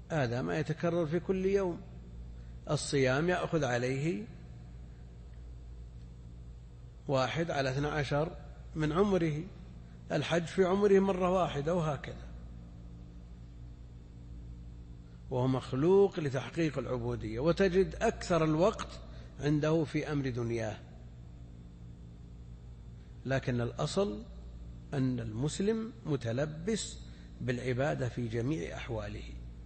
هذا ما يتكرر في كل يوم. الصيام يأخذ عليه 1/12 من عمره، الحج في عمره مرة واحدة، وهكذا. وهو مخلوق لتحقيق العبودية، وتجد أكثر الوقت عنده في أمر دنياه. لكن الأصل أن المسلم متلبس بالعبادة في جميع أحواله،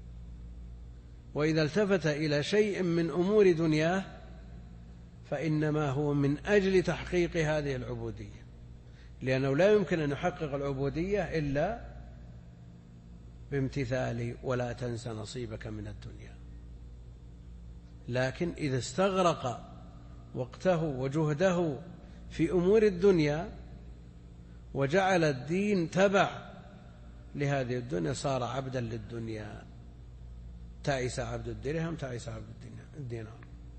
وإذا التفت إلى شيء من أمور دنياه فإنما هو من أجل تحقيق هذه العبودية، لأنه لا يمكن أن يحقق العبودية إلا بامتثال ولا تنس نصيبك من الدنيا. لكن إذا استغرق وقته وجهده في أمور الدنيا وجعل الدين تبع لهذه الدنيا صار عبدا للدنيا، تعس عبد الدرهم، تعس عبد الدينار،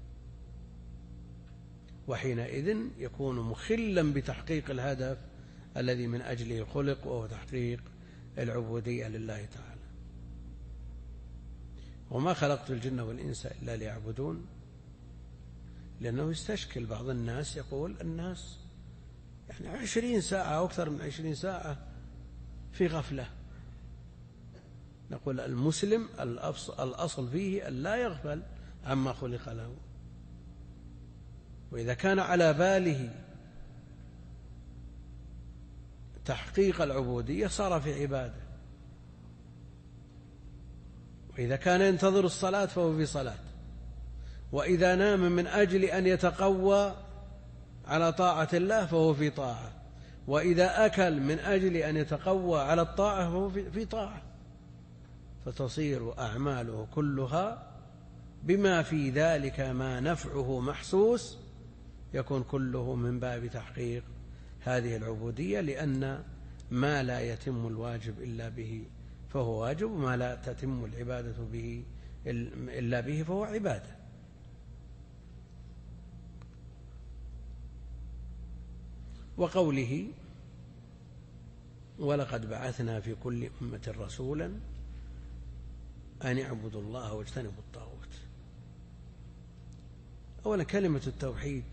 وحينئذ يكون مخلا بتحقيق الهدف الذي من أجله خلق، وهو تحقيق العبودية لله تعالى. وما خلقت الجن والإنس إلا ليعبدون، لأنه يستشكل بعض الناس، يقول الناس يعني 20 ساعة أو أكثر من 20 ساعة في غفلة. نقول المسلم الأصل فيه أن لا يغفل عما خلق له، وإذا كان على باله تحقيق العبودية صار في عبادة، وإذا كان ينتظر الصلاة فهو في صلاة، وإذا نام من أجل أن يتقوى على طاعة الله فهو في طاعة، وإذا أكل من أجل أن يتقوى على الطاعة فهو في طاعة، فتصير أعماله كلها بما في ذلك ما نفعه محسوس، يكون كله من باب تحقيق هذه العبودية، لأن ما لا يتم الواجب إلا به فهو واجب، وما لا تتم العبادة به إلا به فهو عبادة. وقوله ولقد بعثنا في كل أمة رسولا أن اعبدوا الله واجتنبوا الطاغوت. أولا كلمة التوحيد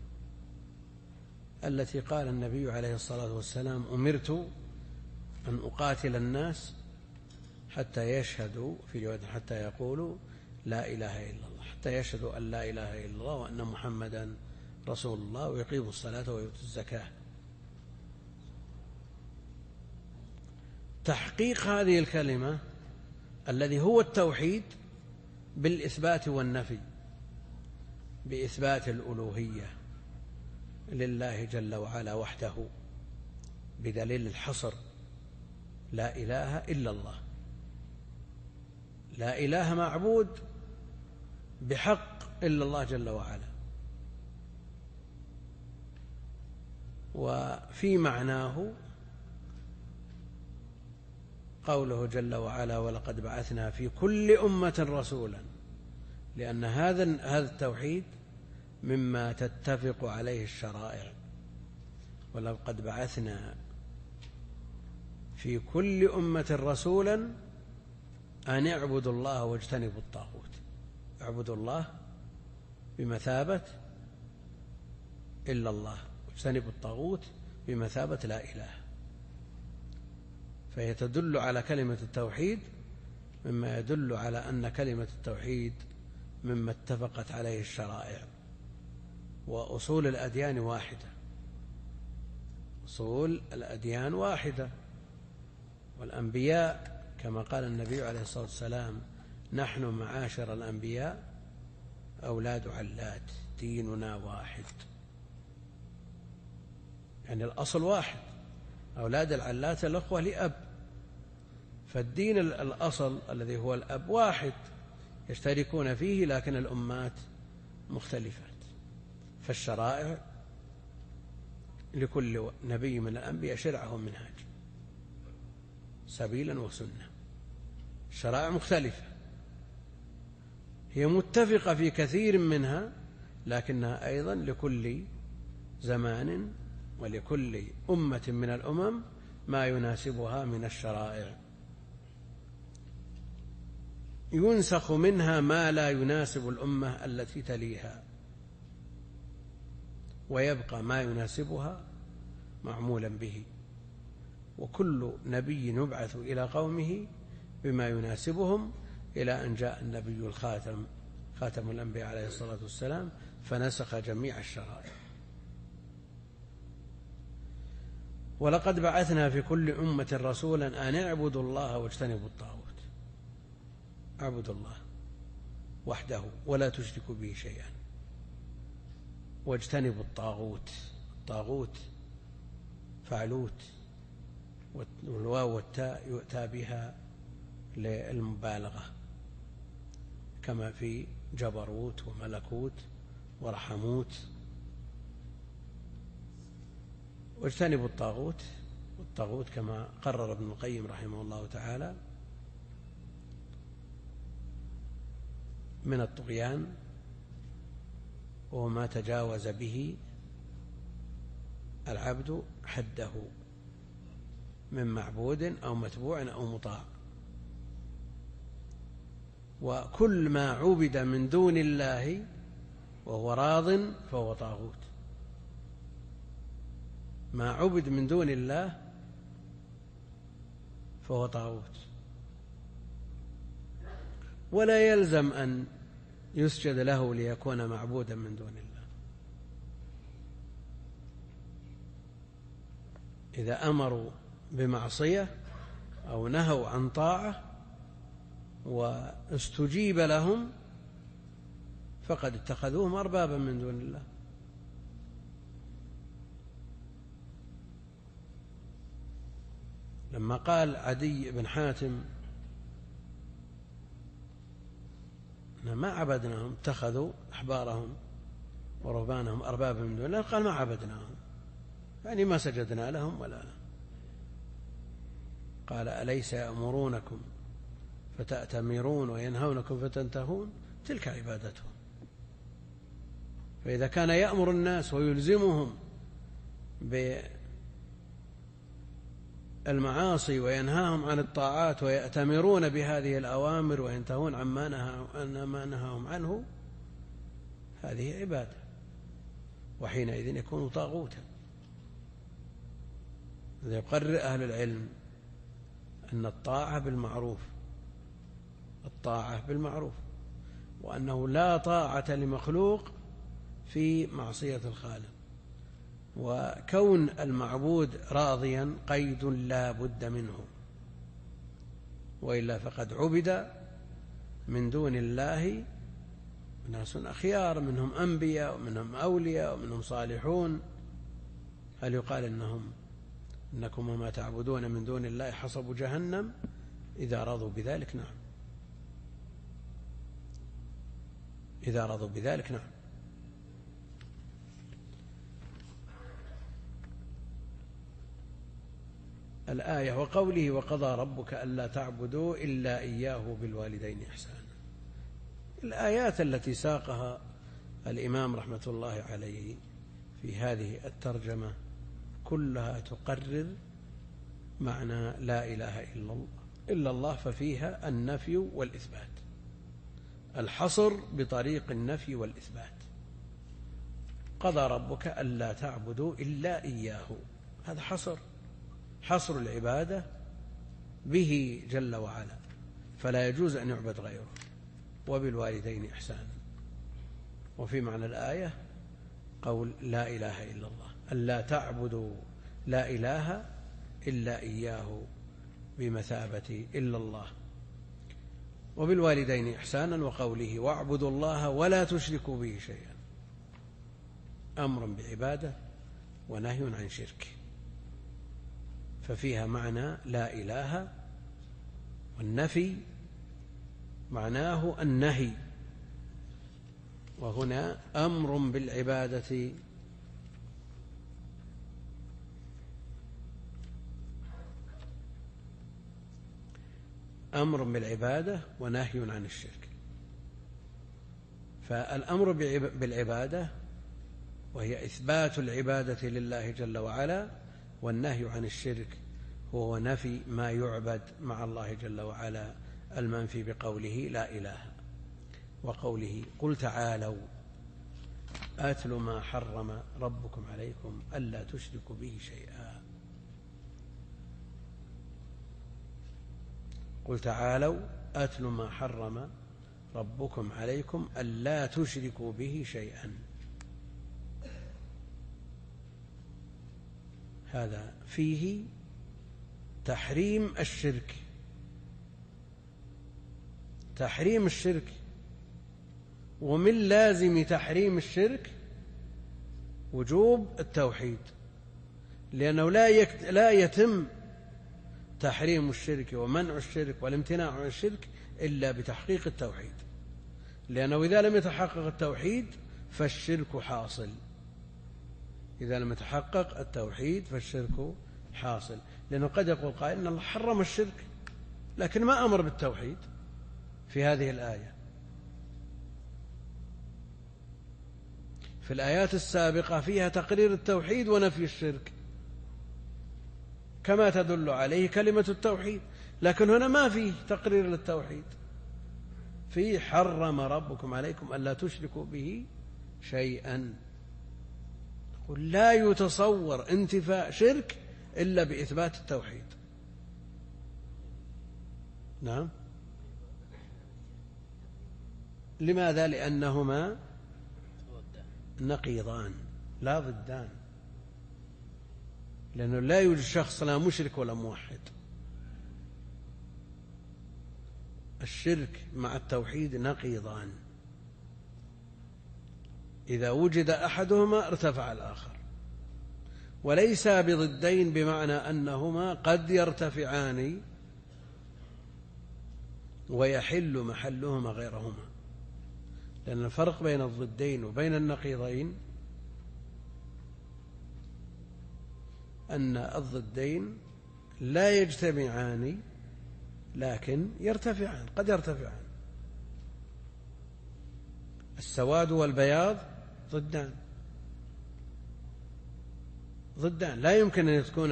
التي قال النبي عليه الصلاة والسلام أمرت أن أقاتل الناس حتى يشهدوا، في رواية حتى يقولوا لا إله إلا الله، حتى يشهدوا أن لا إله إلا الله وأن محمدا رسول الله ويقيموا الصلاة ويؤتوا الزكاة. تحقيق هذه الكلمة الذي هو التوحيد بالإثبات والنفي، بإثبات الألوهية لله جل وعلا وحده بدليل الحصر، لا إله إلا الله، لا إله معبود بحق إلا الله جل وعلا. وفي معناه قوله جل وعلا ولقد بعثنا في كل أمة رسولا، لأن هذا التوحيد مما تتفق عليه الشرائع. ولقد بعثنا في كل أمة رسولا أن اعبدوا الله واجتنبوا الطاغوت. اعبدوا الله بمثابة إلا الله، واجتنبوا الطاغوت بمثابة لا إله. فهي تدل على كلمة التوحيد مما يدل على أن كلمة التوحيد مما اتفقت عليه الشرائع. وأصول الأديان واحدة، أصول الأديان واحدة، والأنبياء كما قال النبي عليه الصلاة والسلام نحن معاشر الأنبياء أولاد علات ديننا واحد، يعني الأصل واحد، أولاد العلات الأخوة لأب، فالدين الأصل الذي هو الأب واحد يشتركون فيه، لكن الأمات مختلفات. فالشرائع لكل نبي من الأنبياء شرعه منهاج سبيلا وسنة، الشرائع مختلفة، هي متفقة في كثير منها، لكنها أيضا لكل زمان ولكل أمة من الأمم ما يناسبها من الشرائع. ينسخ منها ما لا يناسب الأمة التي تليها، ويبقى ما يناسبها معمولا به. وكل نبي يبعث إلى قومه بما يناسبهم، إلى أن جاء النبي الخاتم، خاتم الأنبياء عليه الصلاة والسلام، فنسخ جميع الشرائع. ولقد بعثنا في كل أمة رسولا أن اعبدوا الله واجتنبوا الطاغوت. اعبدوا الله وحده ولا تشركوا به شيئا، واجتنبوا الطاغوت. الطاغوت فعلوت، والواو والتاء يؤتى بها للمبالغة، كما في جبروت وملكوت ورحموت. واجتنبوا الطاغوت، والطاغوت كما قرر ابن القيم رحمه الله تعالى من الطغيان، وهو ما تجاوز به العبد حده من معبود أو متبوع أو مطاع. وكل ما عبد من دون الله وهو راض فهو طاغوت. ما عبد من دون الله فهو طاغوت. ولا يلزم أن يسجد له ليكون معبودا من دون الله. إذا أمروا بمعصية أو نهوا عن طاعة واستجيب لهم فقد اتخذوهم أربابا من دون الله. لما قال عدي بن حاتم ما عبدناهم، اتخذوا أحبارهم ورهبانهم أربابا من دون الله، قال ما عبدناهم، يعني ما سجدنا لهم ولا لهم. قال أليس يأمرونكم فتأتمرون وينهونكم فتنتهون؟ تلك عبادتهم. فإذا كان يأمر الناس ويلزمهم بالمعاصي وينهاهم عن الطاعات ويأتمرون بهذه الأوامر وينتهون عما نهاهم عنه، هذه عبادة، وحينئذ يكون طاغوتا. يقرر أهل العلم أن الطاعة بالمعروف، الطاعة بالمعروف، وأنه لا طاعة لمخلوق في معصية الخالق. وكون المعبود راضيا قيد لا بد منه، وإلا فقد عبد من دون الله ناس أخيار، منهم أنبياء ومنهم أولياء ومنهم صالحون. هل يقال إنكم وما تعبدون من دون الله حصب جهنم؟ إذا رضوا بذلك نعم، إذا رضوا بذلك نعم. الآية وقوله وقضى ربك ألا تعبدوا إلا إياه بالوالدين إحسانا. الآيات التي ساقها الإمام رحمة الله عليه في هذه الترجمة كلها تقرر معنى لا إله إلا الله، ففيها النفي والإثبات، الحصر بطريق النفي والإثبات. قضى ربك ألا تعبدوا إلا إياه، هذا حصر العبادة به جل وعلا، فلا يجوز أن يعبد غيره. وبالوالدين إحسانا. وفي معنى الآية قول لا إله إلا الله، ألا تعبدوا لا إله إلا إياه بمثابة إلا الله. وبالوالدين إحسانا، وقوله واعبدوا الله ولا تشركوا به شيئا، أمر بعبادة ونهي عن شرك، ففيها معنى لا إله، والنفي معناه النهي، وهنا أمر بالعبادة ونهي عن الشرك. فالأمر بالعبادة وهي إثبات العبادة لله جل وعلا، والنهي عن الشرك هو نفي ما يعبد مع الله جل وعلا المنفي بقوله لا إله، وقوله قل تعالوا أتل ما حرم ربكم عليكم ألا تشركوا به شيئا. قل تعالوا أتل ما حرم ربكم عليكم ألا تشركوا به شيئا. هذا فيه تحريم الشرك، تحريم الشرك، ومن لازم تحريم الشرك وجوب التوحيد، لأنه لا يتم تحريم الشرك ومنع الشرك والامتناع عن الشرك إلا بتحقيق التوحيد، لأنه إذا لم يتحقق التوحيد فالشرك حاصل. إذا لم يتحقق التوحيد فالشرك حاصل، لأنه قد يقول قائل إن الله حرم الشرك لكن ما أمر بالتوحيد في هذه الآية. في الآيات السابقة فيها تقرير التوحيد ونفي الشرك كما تدل عليه كلمة التوحيد، لكن هنا ما فيه تقرير للتوحيد، فيه حرم ربكم عليكم ألا تشركوا به شيئا. قل لا يتصور انتفاء شرك إلا بإثبات التوحيد. نعم. لماذا؟ لأنهما نقيضان لا ضدان، لأنه لا يوجد شخص لا مشرك ولا موحد. الشرك مع التوحيد نقيضان، إذا وجد أحدهما ارتفع الآخر، وليس بضدين بمعنى أنهما قد يرتفعان ويحل محلهما غيرهما، لأن الفرق بين الضدين وبين النقيضين أن الضدين لا يجتمعان لكن يرتفعان، قد يرتفعان. السواد والبياض ضدان، لا يمكن أن تكون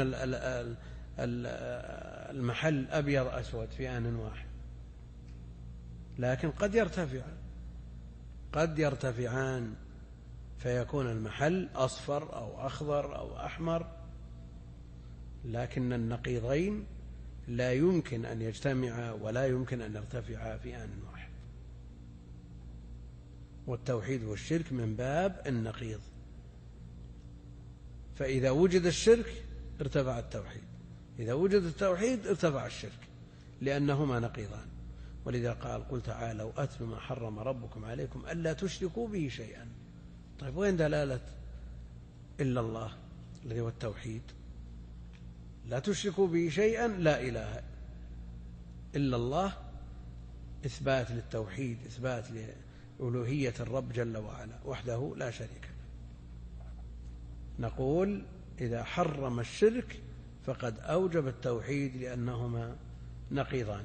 المحل أبيض أسود في آن واحد، لكن قد يرتفعان فيكون المحل أصفر أو أخضر أو أحمر، لكن النقيضين لا يمكن أن يجتمعا ولا يمكن أن يرتفعا في آن واحد. والتوحيد والشرك من باب النقيض، فإذا وجد الشرك ارتفع التوحيد، إذا وجد التوحيد ارتفع الشرك، لأنهما نقيضان. ولذا قال قل تعالوا أتل ما حرم ربكم عليكم ألا تشركوا به شيئا. طيب وين دلالة إلا الله الذي هو التوحيد؟ لا تشركوا به شيئا، لا إله إلا الله، إثبات للتوحيد، إثبات لألوهية الرب جل وعلا وحده لا شريك له. نقول إذا حرم الشرك فقد أوجب التوحيد لأنهما نقيضان.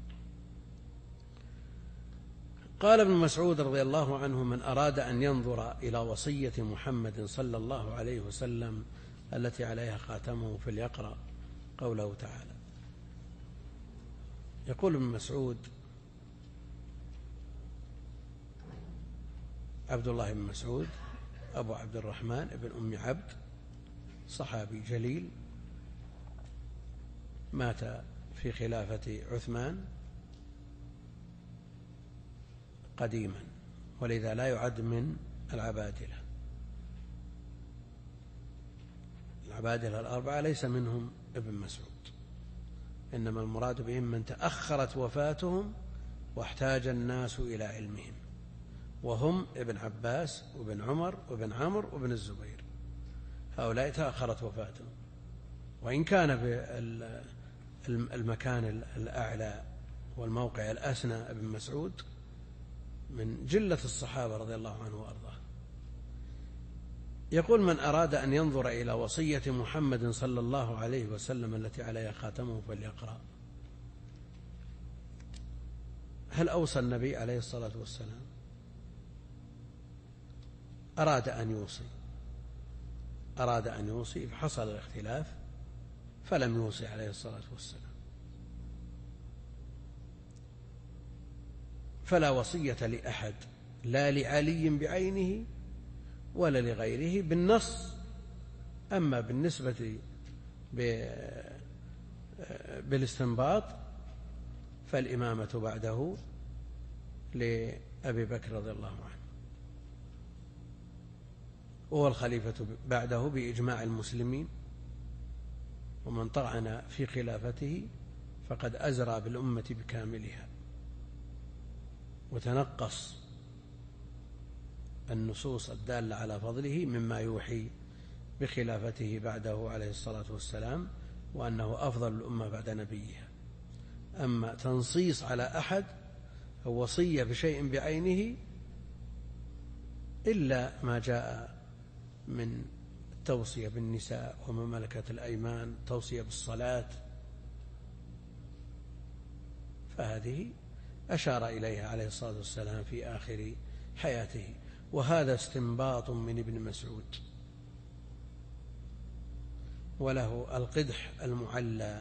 قال ابن مسعود رضي الله عنه من أراد أن ينظر إلى وصية محمد صلى الله عليه وسلم التي عليها خاتمه فليقرأ قوله تعالى. يقول ابن مسعود عبد الله بن مسعود أبو عبد الرحمن ابن أم عبد، صحابي جليل، مات في خلافة عثمان قديما، ولذا لا يعد من العبادلة. العبادلة الأربعة ليس منهم ابن مسعود، إنما المراد بهم من تأخرت وفاتهم واحتاج الناس إلى علمهم، وهم ابن عباس وابن عمر وابن عمرو وابن الزبير. هؤلاء تأخرت وفاتهم، وإن كان بالمكان الأعلى والموقع الأسنى ابن مسعود من جلة الصحابة رضي الله عنه وأرضاه. يقول من أراد أن ينظر إلى وصية محمد صلى الله عليه وسلم التي عليها خاتمه فليقرأ. هل أوصى النبي عليه الصلاة والسلام؟ أراد أن يوصي فحصل الاختلاف فلم يوصي عليه الصلاة والسلام. فلا وصية لأحد، لا لعلي بعينه ولا لغيره بالنص. أما بالنسبة بالاستنباط فالإمامة بعده لأبي بكر رضي الله عنه، وهو الخليفة بعده بإجماع المسلمين، ومن طعن في خلافته فقد أزرى بالأمة بكاملها وتنقص النصوص الدالة على فضله مما يوحي بخلافته بعده عليه الصلاة والسلام، وأنه أفضل الأمة بعد نبيها. أما تنصيص على أحد أو وصية بشيء بعينه إلا ما جاء من التوصية بالنساء وما ملكت الأيمان، توصية بالصلاة، فهذه أشار إليها عليه الصلاة والسلام في آخر حياته. وهذا استنباط من ابن مسعود، وله القدح المعلى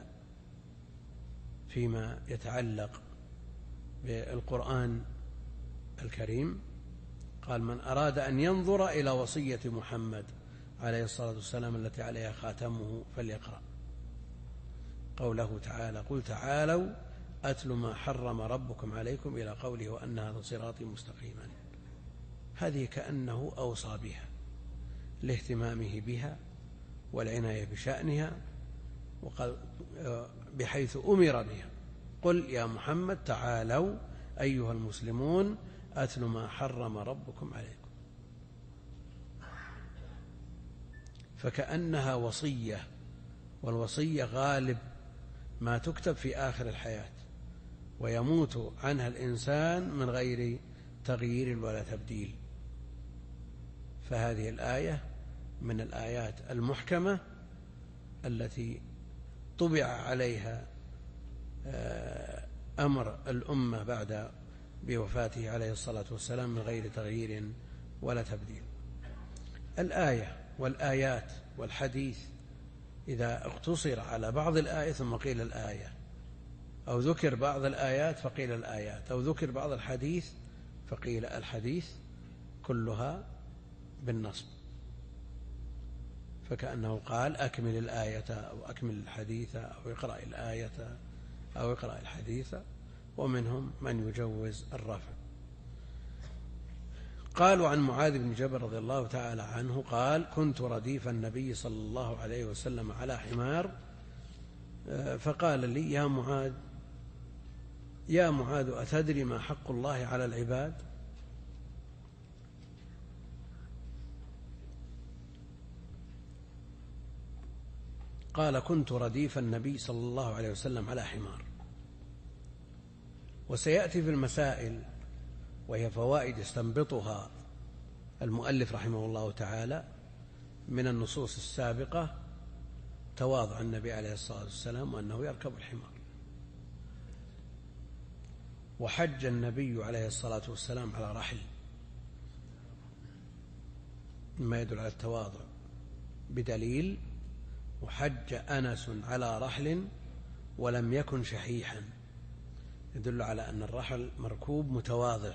فيما يتعلق بالقرآن الكريم. قال: من أراد أن ينظر إلى وصية محمد عليه الصلاة والسلام التي عليها خاتمه فليقرأ قوله تعالى: قل تعالوا أتل ما حرم ربكم عليكم إلى قوله وأن هذا صراطي مستقيما. هذه كأنه أوصى بها لاهتمامه بها والعناية بشأنها، بحيث أمر بها: قل يا محمد تعالوا أيها المسلمون أتل ما حرم ربكم عليكم. فكأنها وصية، والوصية غالب ما تكتب في آخر الحياة ويموت عنها الإنسان من غير تغيير ولا تبديل. فهذه الآية من الآيات المحكمة التي طبع عليها أمر الأمة بعد بوفاته عليه الصلاة والسلام من غير تغيير ولا تبديل. الآية والآيات والحديث إذا اقتصر على بعض الآية ثم قيل الآية، أو ذكر بعض الآيات فقيل الآيات، أو ذكر بعض الحديث فقيل الحديث، كلها بالنصب. فكأنه قال: أكمل الآية أو أكمل الحديث أو اقرأ الآية أو اقرأ الحديث. ومنهم من يجوز الرفع. قالوا عن معاذ بن جبل رضي الله تعالى عنه قال: كنت رديف النبي صلى الله عليه وسلم على حمار، فقال لي: يا معاذ أتدري ما حق الله على العباد؟ قال: كنت رديف النبي صلى الله عليه وسلم على حمار. وسيأتي في المسائل، وهي فوائد يستنبطها المؤلف رحمه الله تعالى من النصوص السابقة، تواضع النبي عليه الصلاة والسلام وأنه يركب الحمار. وحج النبي عليه الصلاة والسلام على رحل، مما يدل على التواضع بدليل: وحج أنس على رحل ولم يكن شحيحا، يدل على أن الرحل مركوب متواضع،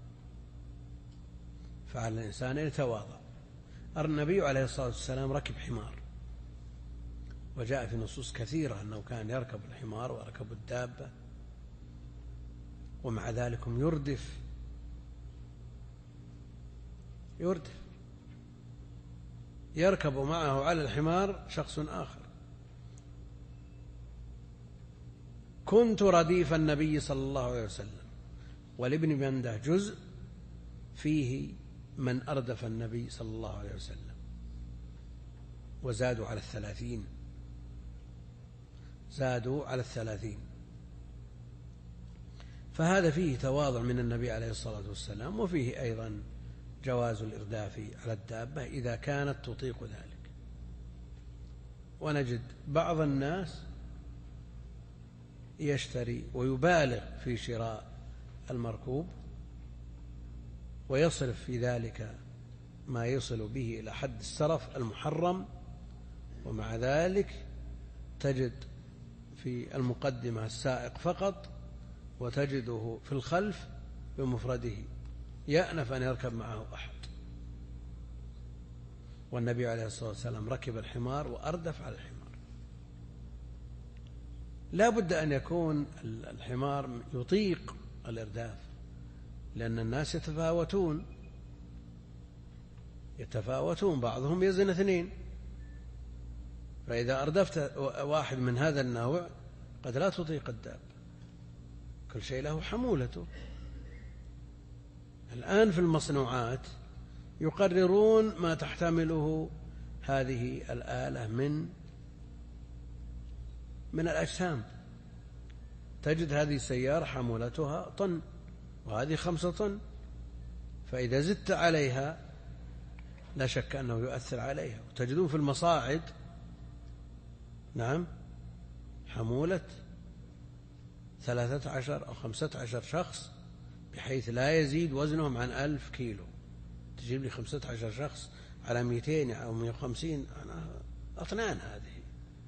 فعلى الإنسان أن يتواضع. النبي عليه الصلاة والسلام ركب حمار، وجاء في نصوص كثيرة أنه كان يركب الحمار ويركب الدابة، ومع ذلك يردف يركب معه على الحمار شخص آخر. كنت رديف النبي صلى الله عليه وسلم. ولابن منده جزء فيه من أردف النبي صلى الله عليه وسلم، وزادوا على 30، زادوا على 30. فهذا فيه تواضع من النبي عليه الصلاة والسلام، وفيه أيضا جواز الإرداف على الدابة إذا كانت تطيق ذلك. ونجد بعض الناس يشتري ويبالغ في شراء المركوب ويصرف في ذلك ما يصل به إلى حد السرف المحرم، ومع ذلك تجد في المقدمة السائق فقط، وتجده في الخلف بمفرده يأنف أن يركب معه أحد. والنبي عليه الصلاة والسلام ركب الحمار وأردف على الحمار. لا بد أن يكون الحمار يطيق الإرداف، لأن الناس يتفاوتون، بعضهم يزن 2، فإذا أردفت واحد من هذا النوع قد لا تطيق الدابة، كل شيء له حمولته. الآن في المصنوعات يقررون ما تحتمله هذه الآلة من الأجسام. تجد هذه السيارة حمولتها طن وهذه 5 طن، فإذا زدت عليها لا شك أنه يؤثر عليها. وتجدون في المصاعد نعم حمولة 13 أو 15 شخص، بحيث لا يزيد وزنهم عن 1000 كيلو. تجيب لي 15 شخص على 200 أو 150 أطنان، هذه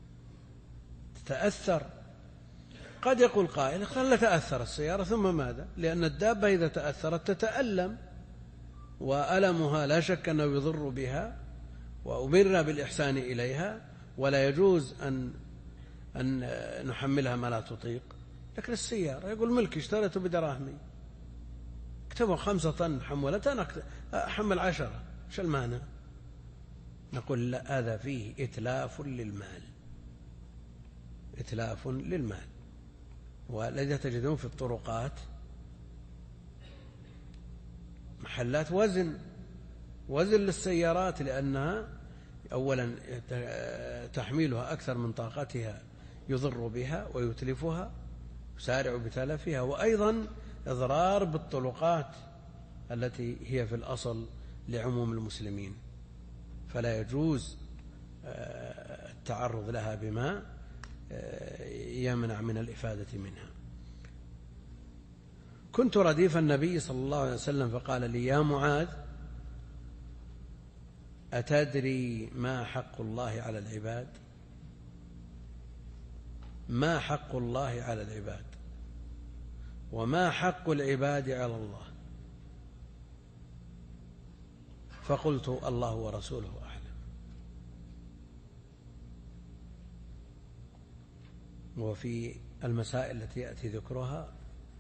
تتأثر. قد يقول قائل خل تأثر السيارة ثم ماذا؟ لأن الدابة إذا تأثرت تتألم، وألمها لا شك أنه يضر بها، وأمرنا بالإحسان إليها، ولا يجوز أن نحملها ما لا تطيق. لكن السيارة يقول ملكي اشتريته بدراهمي، اكتبوا 5 طن حمولتها، أنا أحمل 10، ايش المانع؟ نقول لا، هذا فيه إتلاف للمال. والذي تجدون في الطرقات محلات وزن للسيارات، لأنها أولا تحميلها أكثر من طاقتها يضر بها ويتلفها، يسارع بتلفها، وأيضا إضرار بالطرقات التي هي في الأصل لعموم المسلمين، فلا يجوز التعرض لها بما يمنع من الإفادة منها. كنت رديف النبي صلى الله عليه وسلم فقال لي: يا معاذ، أتدري ما حق الله على العباد؟ ما حق الله على العباد وما حق العباد على الله؟ فقلت: الله ورسوله أعلم. وفي المسائل التي يأتي ذكرها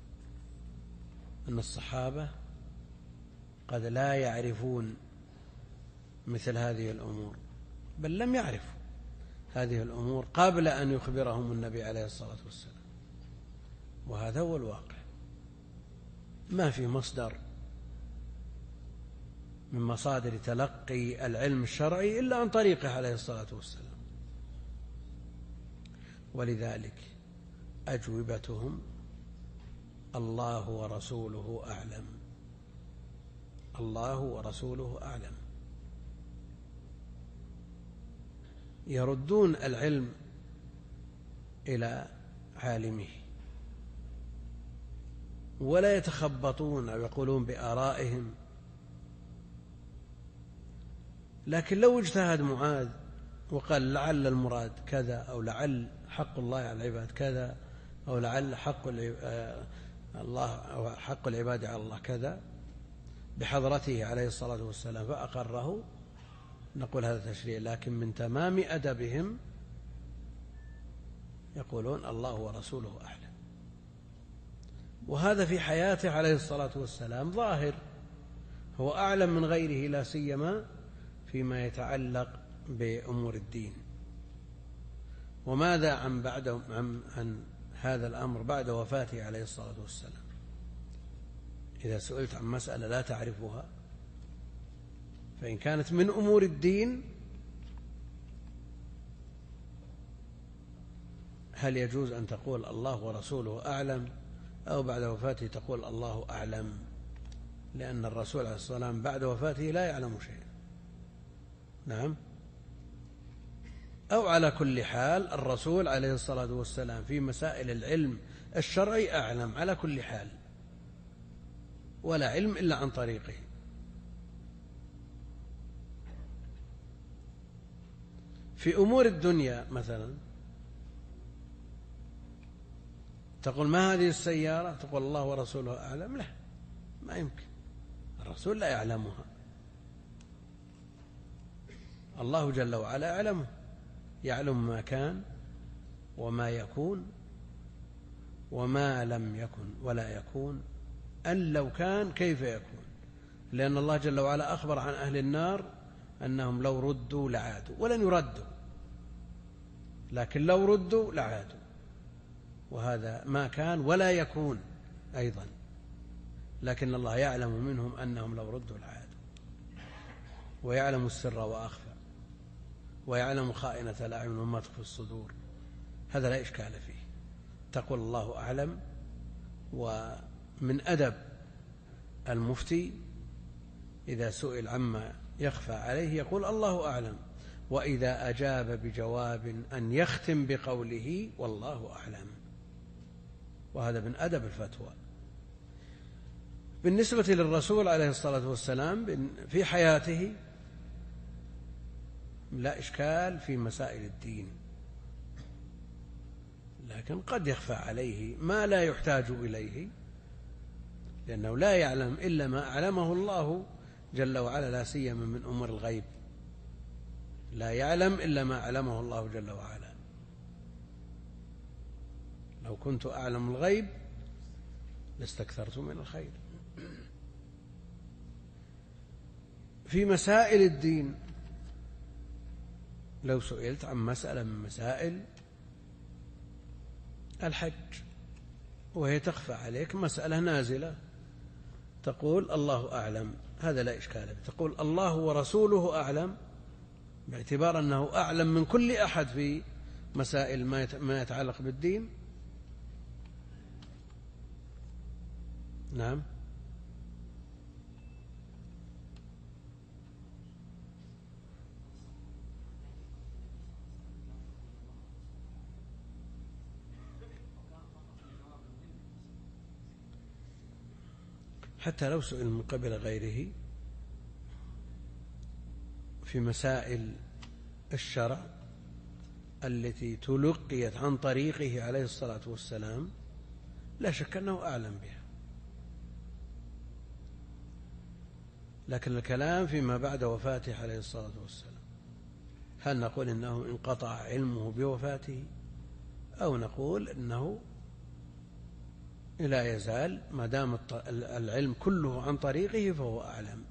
أن الصحابة قد لا يعرفون مثل هذه الأمور، بل لم يعرفوا هذه الأمور قبل أن يخبرهم النبي عليه الصلاة والسلام. وهذا هو الواقع، ما في مصدر من مصادر تلقي العلم الشرعي إلا عن طريقه عليه الصلاة والسلام. ولذلك أجوبتهم: الله ورسوله أعلم، الله ورسوله أعلم. يردون العلم إلى عالمه، ولا يتخبطون أو يقولون بآرائهم. لكن لو اجتهد معاذ وقال لعل المراد كذا، أو لعل حق الله على العباد كذا، أو لعل حق العباد على الله كذا، بحضرته عليه الصلاة والسلام، فأقره، نقول هذا تشريع. لكن من تمام أدبهم يقولون: الله ورسوله أعلم. وهذا في حياته عليه الصلاة والسلام ظاهر، هو أعلم من غيره، لا سيما فيما يتعلق بأمور الدين. وماذا عن هذا الأمر بعد وفاته عليه الصلاة والسلام؟ إذا سئلت عن مسألة لا تعرفها، فإن كانت من أمور الدين هل يجوز أن تقول الله ورسوله أعلم، أو بعد وفاته تقول الله أعلم؟ لأن الرسول عليه الصلاة والسلام بعد وفاته لا يعلم شيئا. نعم. أو على كل حال الرسول عليه الصلاة والسلام في مسائل العلم الشرعي أعلم على كل حال، ولا علم إلا عن طريقه. في أمور الدنيا مثلا تقول: ما هذه السيارة؟ تقول: الله ورسوله أعلم. لا، ما يمكن، الرسول لا يعلمها، الله جل وعلا يعلمه، يعلم ما كان وما يكون وما لم يكن ولا يكون، أن لو كان كيف يكون، لأن الله جل وعلا أخبر عن أهل النار أنهم لو ردوا لعادوا، ولن يردوا، لكن لو ردوا لعادوا، وهذا ما كان ولا يكون أيضا، لكن الله يعلم منهم أنهم لو ردوا لعادوا، ويعلم السر وأخفى، ويعلم خائنة الأعين وما تخفي الصدور، هذا لا إشكال فيه. تقول الله أعلم، ومن أدب المفتي إذا سئل عما يخفى عليه يقول الله أعلم، وإذا أجاب بجواب أن يختم بقوله والله أعلم، وهذا من أدب الفتوى. بالنسبة للرسول عليه الصلاة والسلام في حياته لا إشكال في مسائل الدين، لكن قد يخفى عليه ما لا يحتاج إليه، لأنه لا يعلم إلا ما أعلمه الله جل وعلا، لا سيما من أمور الغيب، لا يعلم إلا ما أعلمه الله جل وعلا. لو كنت أعلم الغيب لاستكثرت من الخير. في مسائل الدين لو سئلت عن مسألة من مسائل الحج وهي تخفى عليك، مسألة نازلة، تقول الله أعلم، هذا لا إشكال به. تقول الله ورسوله أعلم، باعتبار أنه أعلم من كل أحد في مسائل ما يتعلق بالدين. نعم، حتى لو سئل من قبل غيره في مسائل الشرع التي تلقيت عن طريقه عليه الصلاة والسلام لا شك أنه أعلم بها، لكن الكلام فيما بعد وفاته عليه الصلاة والسلام، هل نقول إنه انقطع علمه بوفاته، أو نقول إنه لا يزال ما دام العلم كله عن طريقه فهو أعلم؟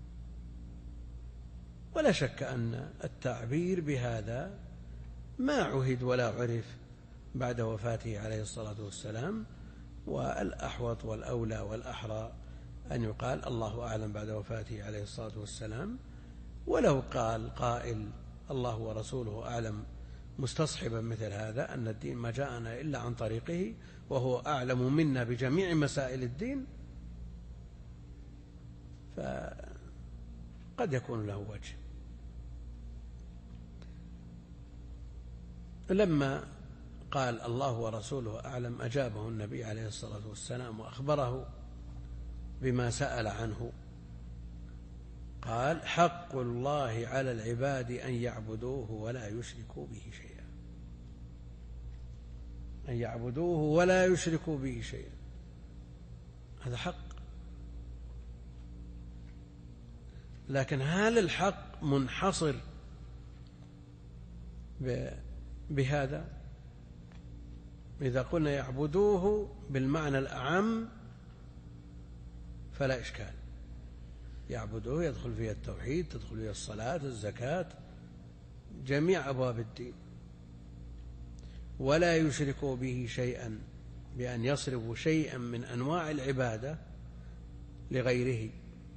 ولا شك أن التعبير بهذا ما عهد ولا عرف بعد وفاته عليه الصلاة والسلام، والأحوط والأولى والأحرى أن يقال الله أعلم بعد وفاته عليه الصلاة والسلام. ولو قال قائل الله ورسوله أعلم مستصحبا مثل هذا أن الدين ما جاءنا إلا عن طريقه وهو أعلم منا بجميع مسائل الدين، فقد يكون له وجه. لما قال الله ورسوله أعلم أجابه النبي عليه الصلاة والسلام وأخبره بما سأل عنه، قال حق الله على العباد أن يعبدوه ولا يشركوا به شيئا، أن يعبدوه ولا يشركوا به شيئا، هذا حق. لكن هل الحق منحصر بهذا؟ إذا قلنا يعبدوه بالمعنى الأعم فلا إشكال، يعبدوه يدخل فيها التوحيد، تدخل فيها الصلاة، الزكاة، جميع أبواب الدين، ولا يشركوا به شيئا بأن يصرفوا شيئا من أنواع العبادة لغيره.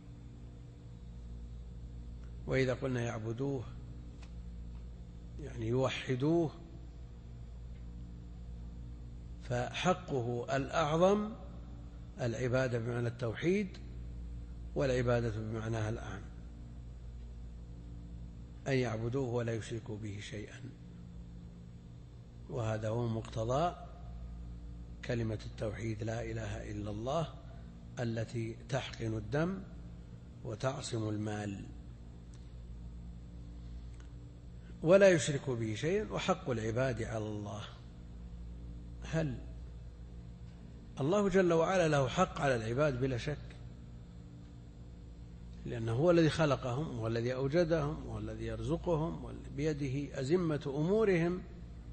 وإذا قلنا يعبدوه يعني يوحدوه، فحقه الأعظم العبادة بمعنى التوحيد، والعبادة بمعناها الأعم، أن يعبدوه ولا يشركوا به شيئا، وهذا هو مقتضى كلمة التوحيد لا إله إلا الله التي تحقن الدم وتعصم المال. ولا يشركوا به شيئا، وحق العباد على الله. هل الله جل وعلا له حق على العباد؟ بلا شك، لأنه هو الذي خلقهم والذي أوجدهم والذي يرزقهم بيده أزمة أمورهم،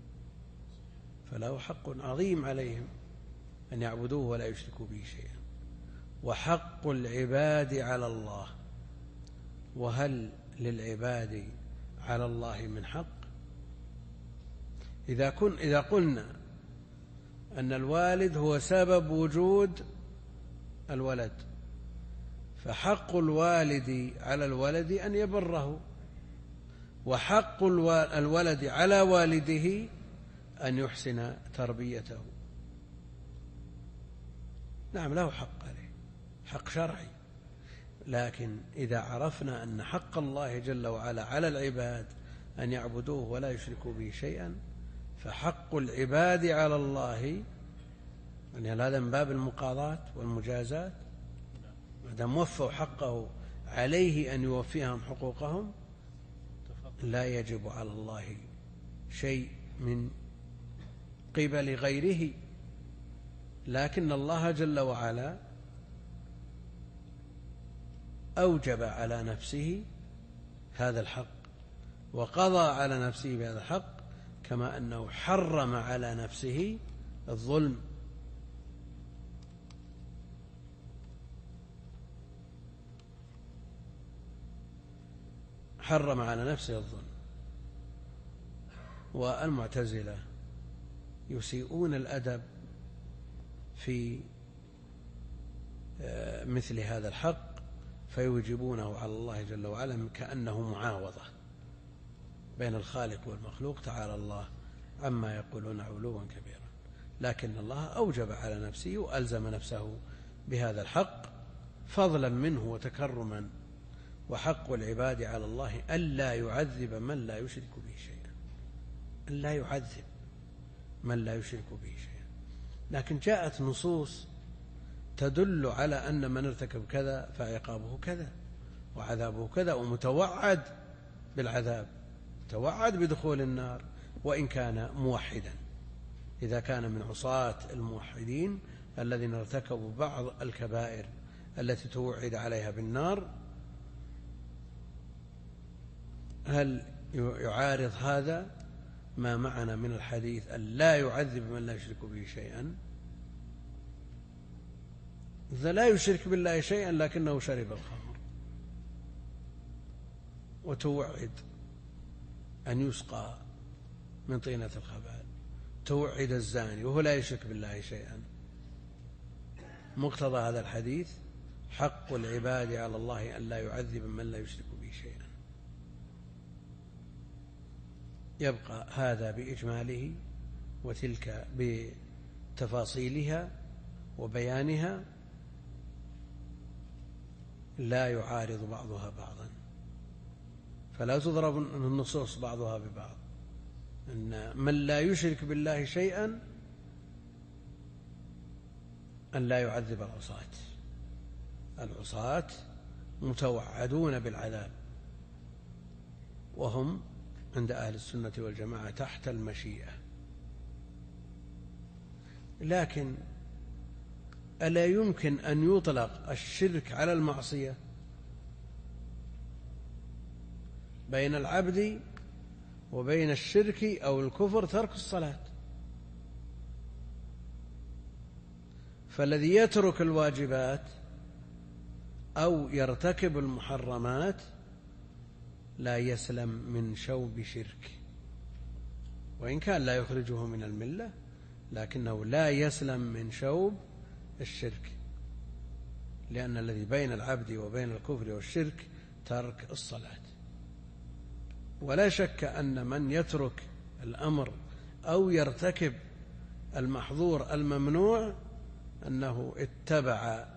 فله حق عظيم عليهم أن يعبدوه ولا يشركوا به شيئا. وحق العباد على الله، وهل للعباد على الله من حق؟ إذا قلنا أن الوالد هو سبب وجود الولد، فحق الوالد على الولد أن يبره، وحق الولد على والده أن يحسن تربيته. نعم له حق عليه، حق شرعي، لكن إذا عرفنا أن حق الله جل وعلا على العباد أن يعبدوه ولا يشركوا به شيئا، فحق العباد على الله، يعني هذا من باب المقاضاة والمجازات، ما دام وفوا حقه عليه أن يوفيهم حقوقهم، لا يجب على الله شيء من قبل غيره. لكن الله جل وعلا أوجب على نفسه هذا الحق وقضى على نفسه بهذا الحق، كما أنه حرم على نفسه الظلم. حرم على نفسه الظلم. والمعتزلة يسيئون الأدب في مثل هذا الحق، فيوجبونه على الله جل وعلا كأنه معاوضة بين الخالق والمخلوق، تعالى الله عما يقولون علوا كبيرا. لكن الله أوجب على نفسه وألزم نفسه بهذا الحق فضلا منه وتكرما. وحق العباد على الله ألا يعذب من لا يشرك به شيئا، ألا يعذب من لا يشرك به شيئا. لكن جاءت نصوص تدل على أن من ارتكب كذا فعقابه كذا وعذابه كذا، ومتوعد بالعذاب، متوعد بدخول النار وإن كان موحدا. إذا كان من عصاة الموحدين الذين ارتكبوا بعض الكبائر التي توعد عليها بالنار، هل يعارض هذا ما معنا من الحديث أن لا يعذب من لا يشرك به شيئا؟ إذا لا يشرك بالله شيئا لكنه شرب الخمر وتوعد أن يسقى من طينة الخبال، توعد الزاني وهو لا يشرك بالله شيئا، مقتضى هذا الحديث حق العباد على الله أن لا يعذب من لا يشرك به شيئا. يبقى هذا بإجماله وتلك بتفاصيلها وبيانها، لا يعارض بعضها بعضا، فلا تضرب النصوص بعضها ببعض. أن من لا يشرك بالله شيئا أن لا يعذب العصاة، العصاة متوعدون بالعذاب، وهم عند أهل السنة والجماعة تحت المشيئة. لكن ألا يمكن أن يطلق الشرك على المعصية؟ بين العبد وبين الشرك أو الكفر ترك الصلاة، فالذي يترك الواجبات أو يرتكب المحرمات لا يسلم من شوب شرك، وإن كان لا يخرجه من الملة لكنه لا يسلم من شوب الشرك، لأن الذي بين العبد وبين الكفر والشرك ترك الصلاة. ولا شك أن من يترك الأمر أو يرتكب المحظور الممنوع أنه اتبع